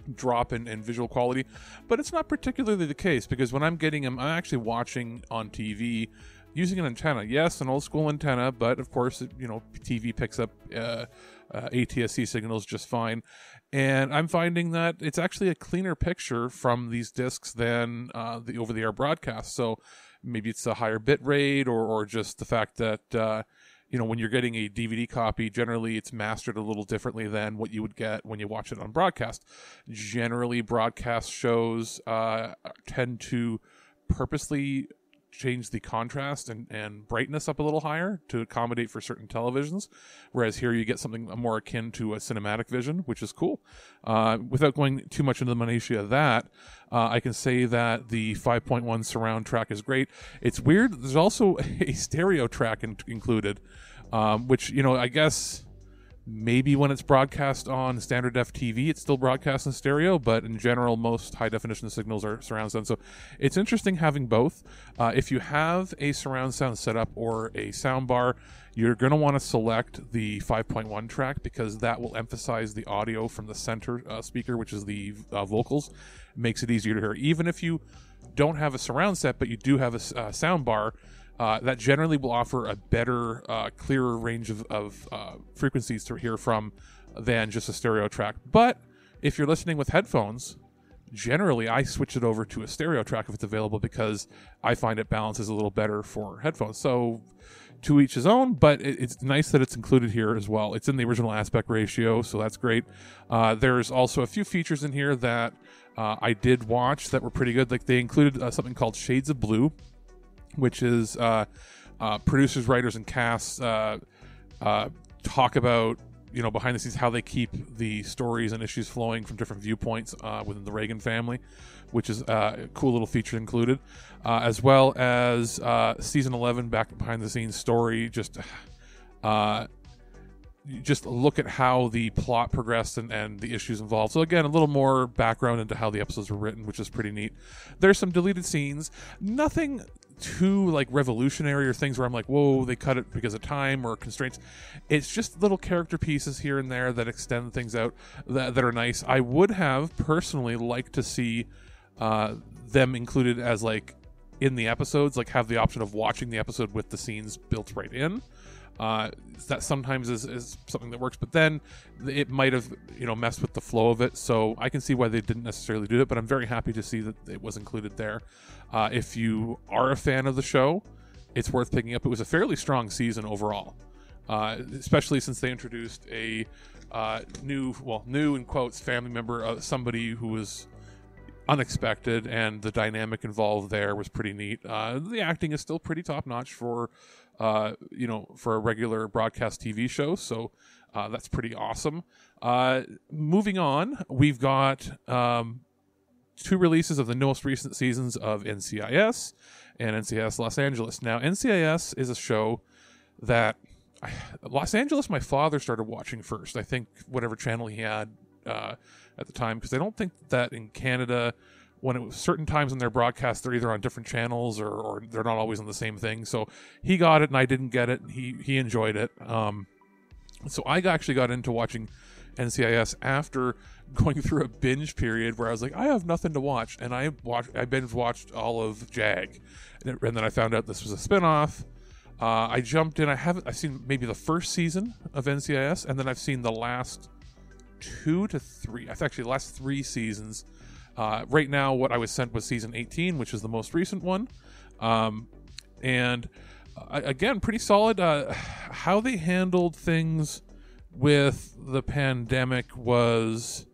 drop in, in visual quality, but it's not particularly the case, because when I'm getting them, I'm actually watching on T V using an antenna. Yes, an old school antenna, but of course, it, you know, T V picks up uh, uh, A T S C signals just fine. And I'm finding that it's actually a cleaner picture from these discs than uh, the over-the-air broadcast. So maybe it's a higher bit rate, or, or just the fact that, uh, you know, when you're getting a D V D copy, generally it's mastered a little differently than what you would get when you watch it on broadcast. Generally, broadcast shows uh, tend to purposely change the contrast and, and brightness up a little higher to accommodate for certain televisions, whereas here you get something more akin to a cinematic vision, which is cool. Uh, without going too much into the minutiae of that, uh, I can say that the five point one surround track is great. It's weird, there's also a stereo track in- included, um, which, you know, I guess maybe when it's broadcast on standard def T V, it's still broadcast in stereo, but in general, most high definition signals are surround sound. So it's interesting having both. Uh, if you have a surround sound setup or a sound bar, you're going to want to select the five point one track, because that will emphasize the audio from the center uh, speaker, which is the uh, vocals. It makes it easier to hear. Even if you don't have a surround set, but you do have a uh, sound bar, Uh, that generally will offer a better, uh, clearer range of, of uh, frequencies to hear from than just a stereo track. But if you're listening with headphones, generally I switch it over to a stereo track if it's available, because I find it balances a little better for headphones. So to each his own, but it, it's nice that it's included here as well. It's in the original aspect ratio, so that's great. Uh, there's also a few features in here that uh, I did watch that were pretty good. Like they included uh, something called Shades of Blue, which is uh, uh, producers, writers, and casts uh, uh, talk about, you know, behind the scenes how they keep the stories and issues flowing from different viewpoints uh, within the Reagan family, which is uh, a cool little feature included, uh, as well as uh, season eleven back behind the scenes story. Just uh, just look at how the plot progressed and, and the issues involved. So again, a little more background into how the episodes were written, which is pretty neat. There's some deleted scenes, nothing too like revolutionary or things where I'm like, whoa, they cut it because of time or constraints. It's just little character pieces here and there that extend things out that, that are nice. I would have personally liked to see uh, them included as like in the episodes, like have the option of watching the episode with the scenes built right in. Uh, that sometimes is, is something that works, but then it might have, you know, messed with the flow of it. So I can see why they didn't necessarily do it, but I'm very happy to see that it was included there. Uh, if you are a fan of the show, it's worth picking up. It was a fairly strong season overall, uh, especially since they introduced a uh, new, well, new in quotes, family member, uh, somebody who was unexpected, and the dynamic involved there was pretty neat. Uh, the acting is still pretty top notch for, uh, you know, for a regular broadcast T V show. So uh, that's pretty awesome. Uh, moving on, we've got um, two releases of the most recent seasons of N C I S and N C I S Los Angeles. Now, N C I S is a show that I, Los Angeles, my father started watching first. I think whatever channel he had uh, at the time, because I don't think that in Canada, when it was certain times in their broadcast, they're either on different channels or, or they're not always on the same thing. So he got it and I didn't get it. And he he enjoyed it. Um, so I actually got into watching N C I S after going through a binge period where I was like, I have nothing to watch, and I watched, I binge watched all of JAG, and, it, and then I found out this was a spinoff. Uh, I jumped in. I haven't. I've seen maybe the first season of N C I S, and then I've seen the last two to three. I've actually the last three seasons. Uh, right now, what I was sent was season eighteen, which is the most recent one, um, and uh, again, pretty solid. Uh, how they handled things with the pandemic was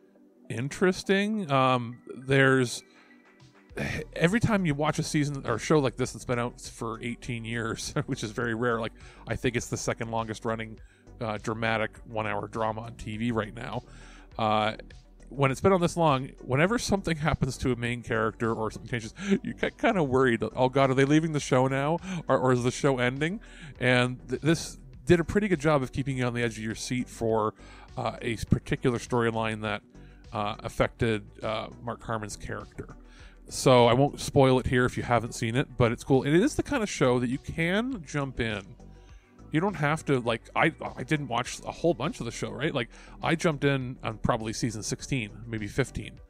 interesting. Um, there's every time you watch a season or show like this that's been out for eighteen years, which is very rare. Like I think it's the second longest running uh, dramatic one-hour drama on T V right now. Uh, when it's been on this long, whenever something happens to a main character or something changes, you get kind of worried. Oh God, are they leaving the show now, or, or is the show ending? And th- this did a pretty good job of keeping you on the edge of your seat for uh, a particular storyline that uh, affected uh, Mark Harmon's character. So I won't spoil it here if you haven't seen it, but it's cool. It is the kind of show that you can jump in You don't have to, like, I I didn't watch a whole bunch of the show, right? Like, I jumped in on probably season sixteen, maybe fifteen,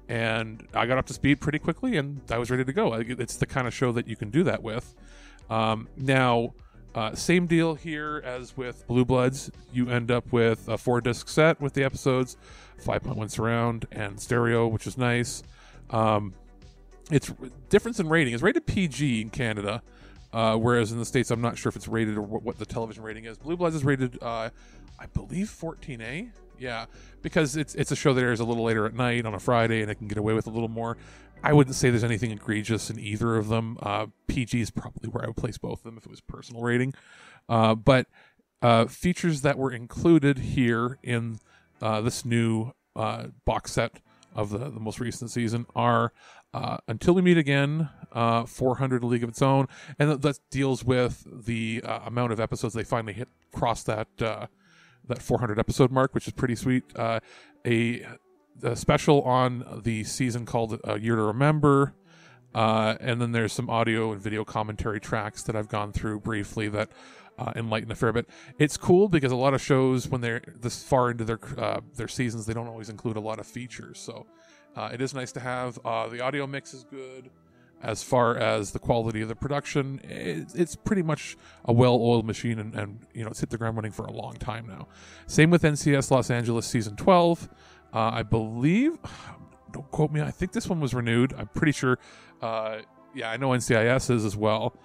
and I got up to speed pretty quickly, and I was ready to go. It's the kind of show that you can do that with. Um, now, uh, same deal here as with Blue Bloods. You end up with a four-disc set with the episodes, five point one surround and stereo, which is nice. Um, it's difference in rating. It's rated P G in Canada. Uh, whereas in the States, I'm not sure if it's rated or what the television rating is. Blue Bloods is rated, uh, I believe, fourteen A. Yeah, because it's it's a show that airs a little later at night on a Friday, and it can get away with a little more. I wouldn't say there's anything egregious in either of them. Uh, P G is probably where I would place both of them if it was personal rating. Uh, but uh, features that were included here in uh, this new uh, box set of the, the most recent season are uh, Until We Meet Again, uh, four hundred, A League of Its Own, and that, that deals with the uh, amount of episodes they finally hit cross that uh, that four hundred episode mark, which is pretty sweet. Uh, a, a special on the season called A Year to Remember, uh, and then there's some audio and video commentary tracks that I've gone through briefly that uh, enlighten a fair bit. It's cool because a lot of shows, when they're this far into their uh, their seasons, they don't always include a lot of features. So uh, it is nice to have. Uh, the audio mix is good. As far as the quality of the production, it, it's pretty much a well-oiled machine, and, and you know it's hit the ground running for a long time now. Same with N C I S Los Angeles season twelve. Uh, I believe, don't quote me, I think this one was renewed. I'm pretty sure. Uh, yeah, I know N C I S is as well.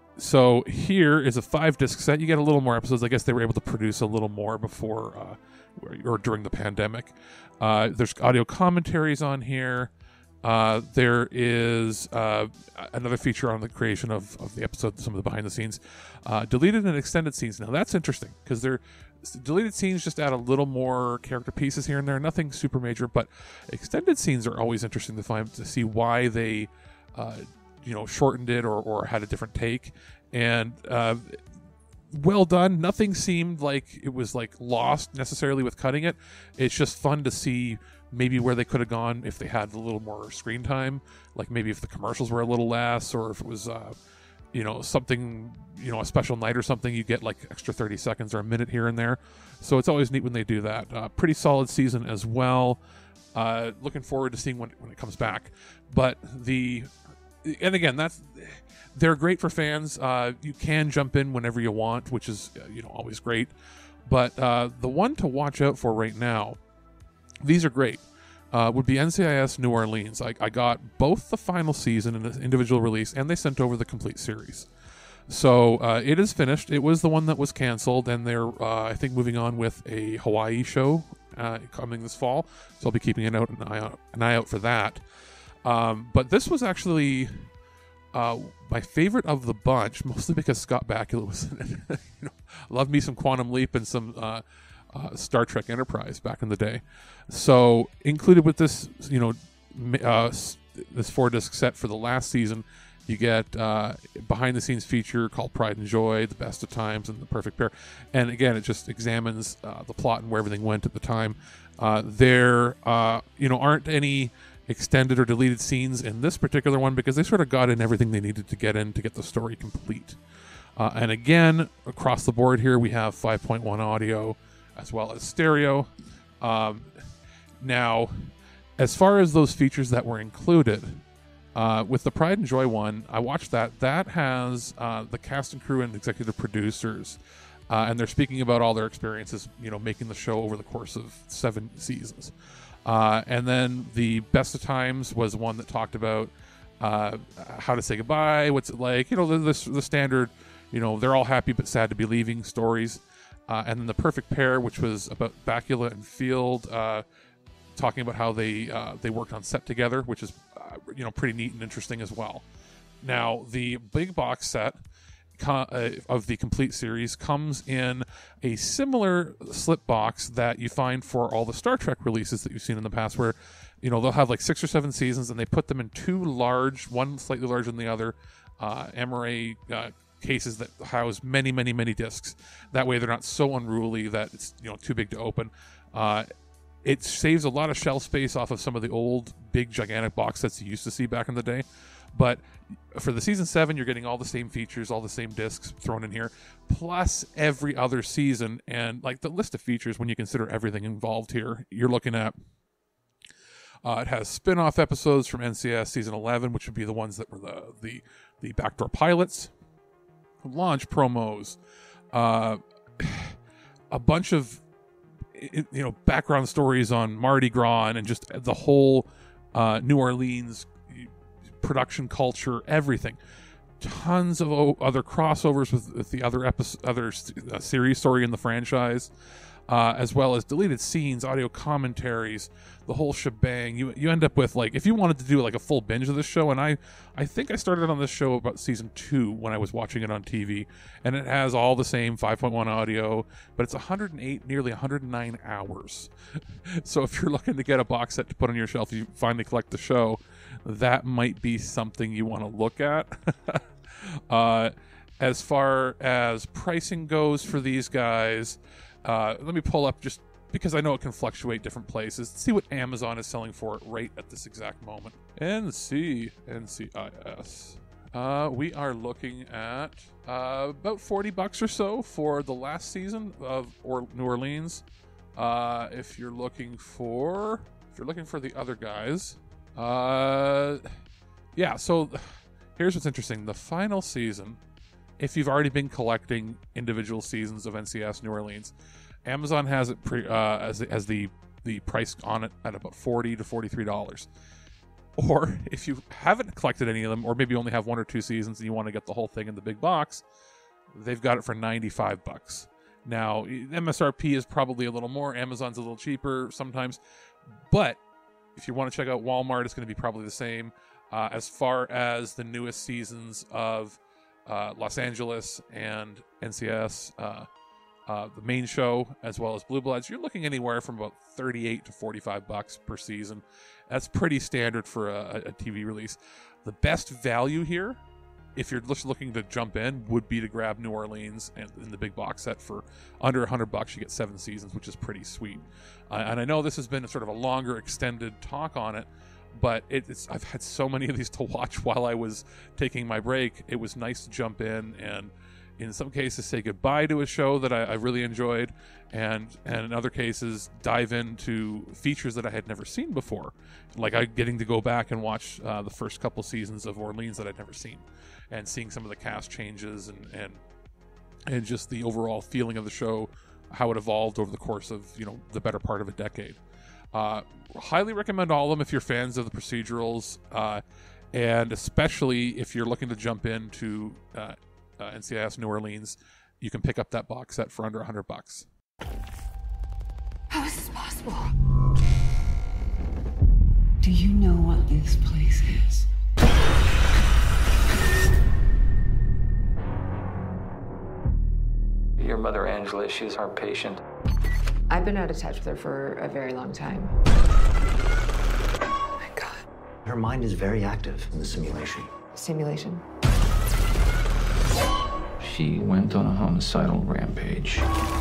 So here is a five-disc set. You get a little more episodes. I guess they were able to produce a little more before uh, or during the pandemic. Uh, there's audio commentaries on here. Uh, there is uh, another feature on the creation of, of the episode, some of the behind the scenes, uh, deleted and extended scenes. Now that's interesting because they're deleted scenes just add a little more character pieces here and there, nothing super major, but extended scenes are always interesting to find, to see why they, uh, you know, shortened it or, or had a different take. And, uh, well done. Nothing seemed like it was like lost necessarily with cutting it. It's just fun to see maybe where they could have gone if they had a little more screen time, like maybe if the commercials were a little less, or if it was, uh, you know, something, you know, a special night or something, you get like extra thirty seconds or a minute here and there. So it's always neat when they do that. Uh, pretty solid season as well. Uh, looking forward to seeing when, when it comes back. But the, and again, that's, they're great for fans. Uh, you can jump in whenever you want, which is, uh, you know, always great. But uh, the one to watch out for right now, these are great, uh, would be N C I S New Orleans. I, I got both the final season in an individual release, and they sent over the complete series. So uh, it is finished. It was the one that was canceled, and they're, uh, I think, moving on with a Hawaii show uh, coming this fall. So I'll be keeping an, out, an, eye, out, an eye out for that. Um, but this was actually uh, my favorite of the bunch, mostly because Scott Bakula was in it. You know, love me some Quantum Leap and some uh, uh, Star Trek Enterprise back in the day. So included with this, you know, uh, this four-disc set for the last season, you get uh, behind-the-scenes feature called Pride and Joy, The Best of Times, and The Perfect Pair. And again, it just examines uh, the plot and where everything went at the time. Uh, there, uh, you know, aren't any extended or deleted scenes in this particular one because they sort of got in everything they needed to get in to get the story complete. Uh, and again, across the board here, we have five point one audio as well as stereo. Um, now, as far as those features that were included, uh, with the Pride and Joy one, I watched that. That has uh, the cast and crew and executive producers, uh, and they're speaking about all their experiences, you know, making the show over the course of seven seasons. Uh, and then the Best of Times was one that talked about uh, how to say goodbye, what's it like, you know, the, the, the standard, you know, they're all happy but sad to be leaving stories. Uh, and then The Perfect Pair, which was about Bakula and Field, uh, talking about how they uh, they worked on set together, which is uh, you know pretty neat and interesting as well. Now, the big box set co- uh, of the complete series comes in a similar slip box that you find for all the Star Trek releases that you've seen in the past, where you know they'll have like six or seven seasons, and they put them in two large, one slightly larger than the other, uh, M R A uh, cases that house many, many, many discs. That way, they're not so unruly that it's you know too big to open. Uh, it saves a lot of shelf space off of some of the old, big, gigantic box sets you used to see back in the day. But for the season seven, you're getting all the same features, all the same discs thrown in here, plus every other season. And like the list of features, when you consider everything involved here, you're looking at, uh, it has spin-off episodes from N C I S season eleven, which would be the ones that were the, the, the backdoor pilots, launch promos, uh, a bunch of, you know, background stories on Mardi Gras and just the whole uh, New Orleans production culture, everything. Tons of o- other crossovers with, with the other episode, other uh, series story in the franchise, uh, as well as deleted scenes, audio commentaries, the whole shebang. You you end up with, like, if you wanted to do like a full binge of this show, and I I think I started on this show about season two when I was watching it on T V, and it has all the same five point one audio, but it's one hundred eight, nearly one hundred nine hours. So if you're looking to get a box set to put on your shelf, you finally collect the show, that might be something you want to look at. uh, as far as pricing goes for these guys, uh, let me pull up, just because I know it can fluctuate different places, see what Amazon is selling for it right at this exact moment. N C N C I S. Uh, we are looking at uh, about forty bucks or so for the last season of or New Orleans. Uh, if you're looking for, if you're looking for the other guys, uh, yeah. So here's what's interesting: the final season, if you've already been collecting individual seasons of N C I S New Orleans, Amazon has it pre, uh, as as the the price on it at about forty to forty three dollars. Or if you haven't collected any of them, or maybe only have one or two seasons and you want to get the whole thing in the big box, they've got it for ninety-five bucks. Now, M S R P is probably a little more. Amazon's a little cheaper sometimes. But if you want to check out Walmart, it's going to be probably the same. Uh, as far as the newest seasons of uh, Los Angeles and N C I S, uh, uh, the main show, as well as Blue Bloods, you're looking anywhere from about thirty-eight to forty-five bucks per season. That's pretty standard for a, a T V release. The best value here, if you're just looking to jump in, would be to grab New Orleans and in the big box set for under one hundred bucks. You get seven seasons, which is pretty sweet. Uh, and I know this has been a sort of a longer, extended talk on it, but it, it's I've had so many of these to watch while I was taking my break. It was nice to jump in and, in some cases, say goodbye to a show that I, I really enjoyed, and and in other cases, dive into features that I had never seen before. Like I getting to go back and watch uh, the first couple seasons of Orleans that I'd never seen, and seeing some of the cast changes and and and just the overall feeling of the show, how it evolved over the course of, you know, the better part of a decade. Uh, highly recommend all of them if you're fans of the procedurals, uh, and especially if you're looking to jump into uh, uh, N C I S New Orleans. You can pick up that box set for under one hundred bucks. How is this possible? Do you know what this place is? Your mother, Angela, she's our patient. I've been out of touch with her for a very long time. Oh my God. Her mind is very active in the simulation. Simulation? She went on a homicidal rampage.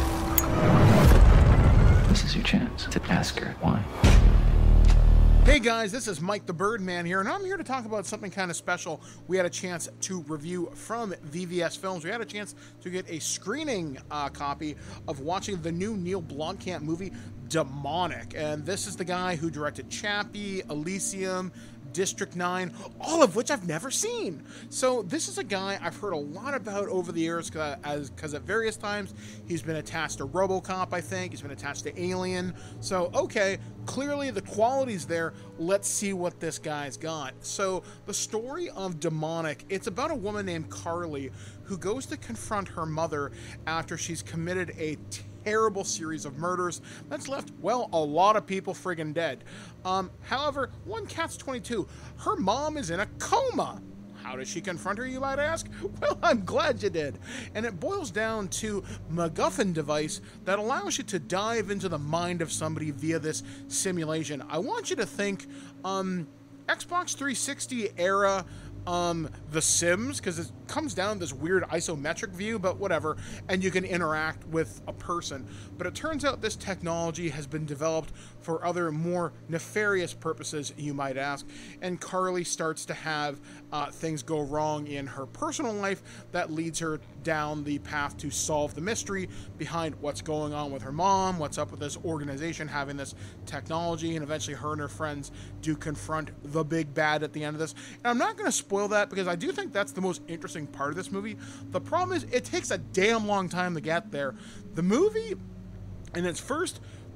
This is your chance to ask her why. Hey guys, this is Mike the Birdman here, and I'm here to talk about something kind of special we had a chance to review from V V S Films. We had a chance to get a screening uh, copy of watching the new Neil Blomkamp movie, Demonic. And this is the guy who directed Chappie, Elysium, District nine, all of which I've never seen. So this is a guy I've heard a lot about over the years, because at various times he's been attached to RoboCop, I think. He's been attached to Alien. So, okay, clearly the quality's there. Let's see what this guy's got. So the story of Demonic, it's about a woman named Carly who goes to confront her mother after she's committed a terrible series of murders that's left, well, a lot of people friggin' dead. Um, however, one catch twenty-two, her mom is in a coma. How does she confront her, you might ask? Well, I'm glad you did. And it boils down to a MacGuffin device that allows you to dive into the mind of somebody via this simulation. I want you to think, um, Xbox three sixty era um, The Sims, because it comes down to this weird isometric view, but whatever, and you can interact with a person. But it turns out this technology has been developed for other more nefarious purposes, you might ask, and Carly starts to have uh, things go wrong in her personal life that leads her down the path to solve the mystery behind what's going on with her mom, what's up with this organization having this technology, and eventually her and her friends do confront the big bad at the end of this. And I'm not going to spoil that because I do think that's the most interesting part of this movie. The problem is it takes a damn long time to get there. The movie, in its first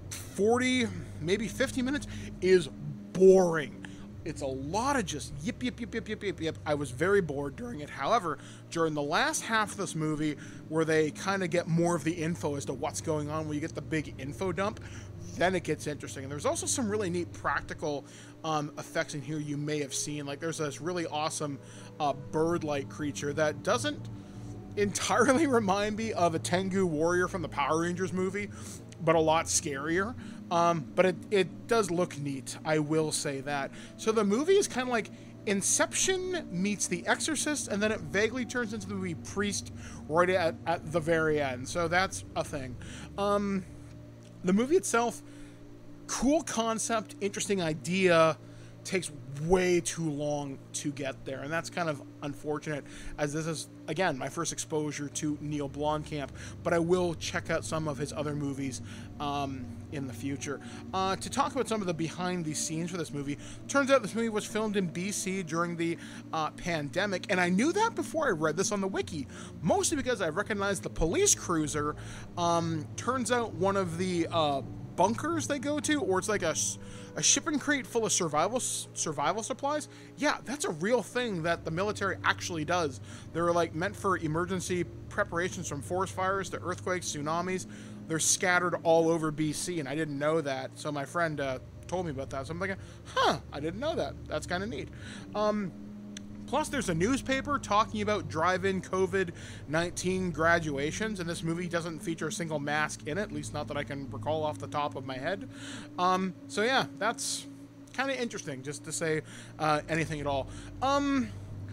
forty, maybe fifty minutes, is boring. It's a lot of just yip, yip, yip, yip, yip, yip, yip. I was very bored during it. However, during the last half of this movie, where they kind of get more of the info as to what's going on, where you get the big info dump, then it gets interesting. And there's also some really neat practical um, effects in here you may have seen. Like there's this really awesome uh, bird-like creature that doesn't entirely remind me of a Tengu warrior from the Power Rangers movie, but a lot scarier. Um, but it, it does look neat, I will say that. So the movie is kind of like Inception meets The Exorcist, and then it vaguely turns into the movie Priest right at, at the very end. So that's a thing. Um, the movie itself, cool concept, interesting idea, takes way too long to get there, and that's kind of unfortunate, as this is, again, my first exposure to Neil Blomkamp, but I will check out some of his other movies um, in the future. Uh, to talk about some of the behind the scenes for this movie, turns out this movie was filmed in B C during the uh, pandemic, and I knew that before I read this on the wiki, mostly because I recognized the police cruiser. Um, turns out one of the uh, bunkers they go to, or it's like a, a shipping crate full of survival survival supplies. Yeah, that's a real thing that the military actually does. They're like meant for emergency preparations from forest fires to earthquakes, tsunamis. They're scattered all over B C, and I didn't know that. So my friend uh, told me about that. So I'm thinking, huh, I didn't know that. That's kind of neat. Um, Plus, there's a newspaper talking about drive-in COVID nineteen graduations, and this movie doesn't feature a single mask in it, at least not that I can recall off the top of my head. Um, so yeah, that's kind of interesting, just to say uh, anything at all. Um...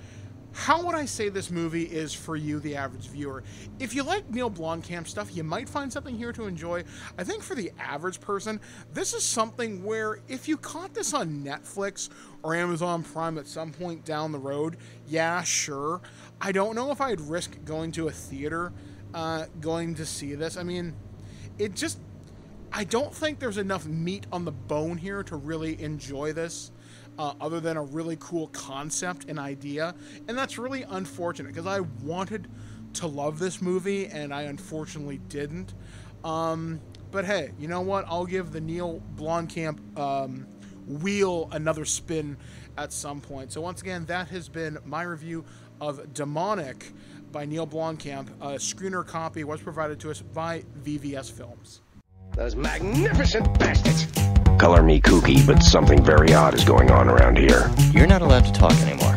How would I say this movie is for you, the average viewer? If you like Neil Blomkamp stuff, you might find something here to enjoy. I think for the average person, this is something where if you caught this on Netflix or Amazon Prime at some point down the road, yeah, sure. I don't know if I'd risk going to a theater, uh, going to see this. I mean, it just, I don't think there's enough meat on the bone here to really enjoy this. Uh, other than a really cool concept and idea. And that's really unfortunate, because I wanted to love this movie, and I unfortunately didn't. Um, but hey, you know what? I'll give the Neil Blomkamp um, wheel another spin at some point. So once again, that has been my review of Demonic by Neil Blomkamp. A screener copy was provided to us by V V S Films. Those magnificent bastards! Color me kooky, but something very odd is going on around here. You're not allowed to talk anymore.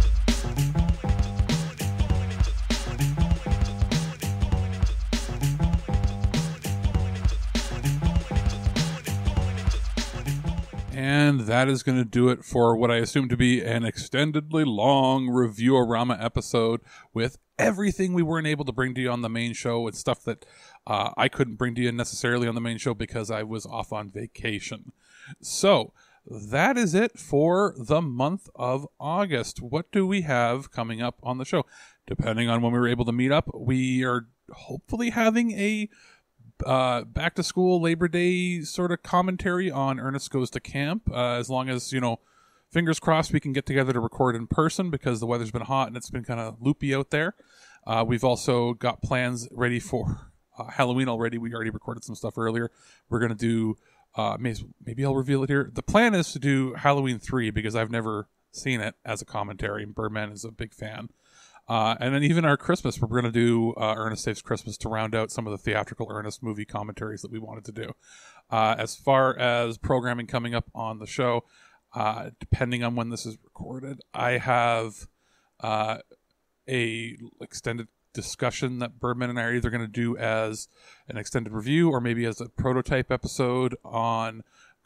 And that is going to do it for what I assume to be an extendedly long Review-O-Rama episode with everything we weren't able to bring to you on the main show. It's stuff that uh, I couldn't bring to you necessarily on the main show because I was off on vacation. So that is it for the month of August. What do we have coming up on the show? Depending on when we were able to meet up, we are hopefully having a uh, back to school Labor Day sort of commentary on Ernest Goes to Camp. Uh, as long as, you know, fingers crossed we can get together to record in person because the weather's been hot and it's been kind of loopy out there. Uh, we've also got plans ready for uh, Halloween already. We already recorded some stuff earlier. We're going to do, uh, maybe, maybe I'll reveal it here. The plan is to do Halloween three because I've never seen it as a commentary, and Birdman is a big fan. Uh, and then even our Christmas, we're going to do uh, Ernest Saves Christmas to round out some of the theatrical Ernest movie commentaries that we wanted to do. Uh, as far as programming coming up on the show, uh, depending on when this is recorded, I have uh, a extended discussion that Birdman and I are either going to do as an extended review or maybe as a prototype episode on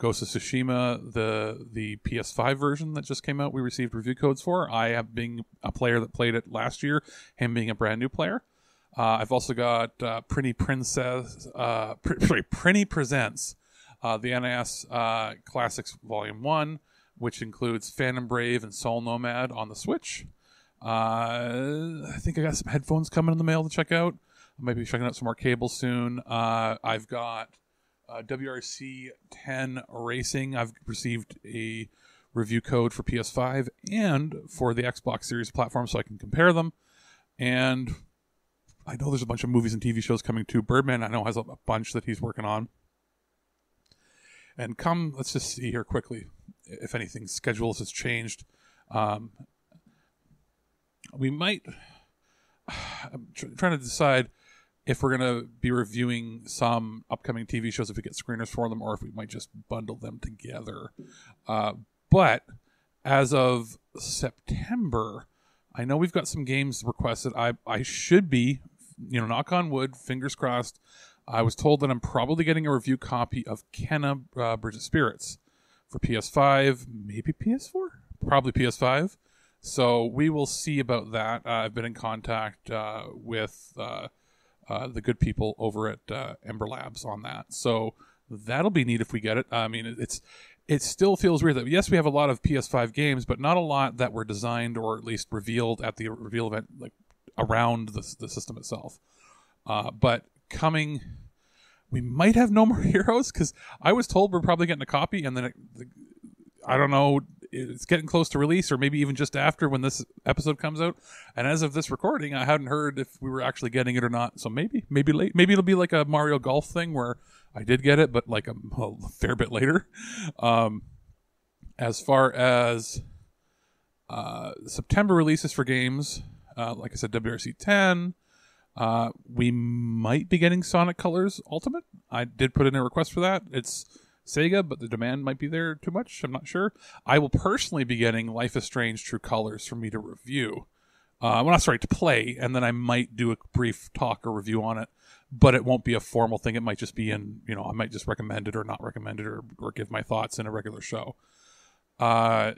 Ghost of Tsushima, the the P S five version that just came out, we received review codes for. I have being a player that played it last year, him being a brand new player. Uh, I've also got uh, Pretty Princess, uh, Pr- sorry, Prinny Presents, uh, the N C I S uh, Classics Volume one, which includes Phantom Brave and Soul Nomad on the Switch. Uh, I think I got some headphones coming in the mail to check out. I might be checking out some more cables soon. Uh, I've got uh, W R C ten Racing. I've received a review code for P S five and for the Xbox Series platform so I can compare them. And I know there's a bunch of movies and T V shows coming too. Birdman, I know, has a bunch that he's working on. And come, let's just see here quickly if anything schedules has changed. Um, we might, I'm tr- trying to decide if we're going to be reviewing some upcoming T V shows, if we get screeners for them, or if we might just bundle them together. Uh, but as of September, I know we've got some games requested. I, I should be, you know, knock on wood, fingers crossed. I was told that I'm probably getting a review copy of Kenna uh, Bridge of Spirits for P S five, maybe P S four? Probably P S five. So we will see about that. Uh, I've been in contact uh, with uh, uh, the good people over at uh, Ember Labs on that. So that'll be neat if we get it. I mean, it's it still feels weird that, yes, we have a lot of P S five games, but not a lot that were designed or at least revealed at the reveal event, like around the, the system itself. Uh, but coming, we might have No More Heroes, because I was told we're probably getting a copy, and then it, the, I don't know, it's getting close to release, or maybe even just after when this episode comes out. And as of this recording, I hadn't heard if we were actually getting it or not. So maybe, maybe late. Maybe it'll be like a Mario Golf thing where I did get it, but like a, a fair bit later. Um, as far as uh, September releases for games, uh, like I said, W R C ten. Uh, we might be getting Sonic Colors Ultimate. I did put in a request for that. It's Sega, but the demand might be there too much. I'm not sure. I will personally be getting Life is Strange True Colors for me to review. Uh, well, not sorry, to play, and then I might do a brief talk or review on it, but it won't be a formal thing. It might just be in, you know, I might just recommend it or not recommend it, or, or give my thoughts in a regular show. Uh,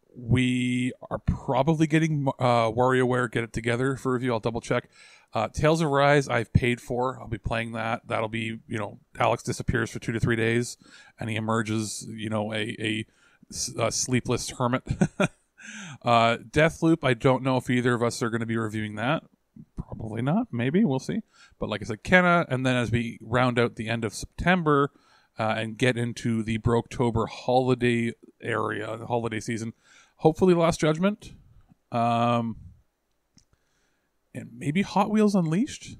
we are probably getting uh, WarioWare Get It Together for review. I'll double check. Uh, Tales of Rise, I've paid for. I'll be playing that. That'll be, you know, Alex disappears for two to three days, and he emerges, you know, a, a, a sleepless hermit. uh, Deathloop, I don't know if either of us are going to be reviewing that. Probably not. Maybe. We'll see. But like I said, Kenna, and then as we round out the end of September uh, and get into the Broketober holiday area, the holiday season, hopefully Lost Judgment. Um... And maybe Hot Wheels Unleashed,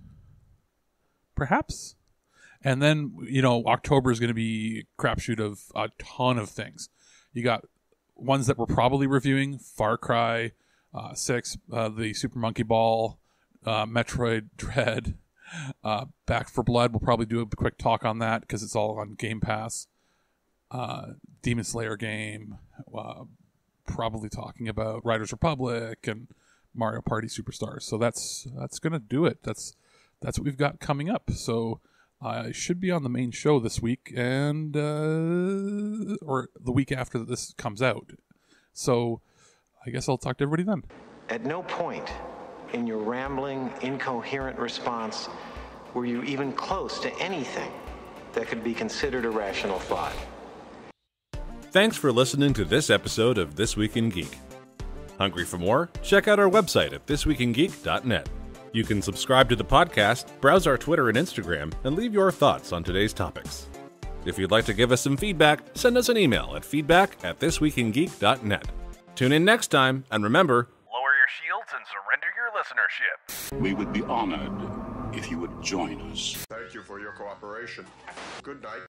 perhaps. And then, you know, October is going to be a crapshoot of a ton of things. You got ones that we're probably reviewing: Far Cry uh, six, uh, the Super Monkey Ball, uh, Metroid Dread, uh, Back for Blood. We'll probably do a quick talk on that because it's all on Game Pass. Uh, Demon Slayer game. Uh, probably talking about Riders Republic and Mario Party Superstars. So that's that's gonna do it. That's that's what we've got coming up. So I should be on the main show this week, and uh, or the week after that this comes out. So I guess I'll talk to everybody then. At no point in your rambling, incoherent response were you even close to anything that could be considered a rational thought. Thanks for listening to this episode of This Week in Geek. Hungry for more? Check out our website at this week in geek dot net. You can subscribe to the podcast, browse our Twitter and Instagram, and leave your thoughts on today's topics. If you'd like to give us some feedback, send us an email at feedback at this week in geek dot net. Tune in next time, and remember, lower your shields and surrender your listenership. We would be honored if you would join us. Thank you for your cooperation. Good night.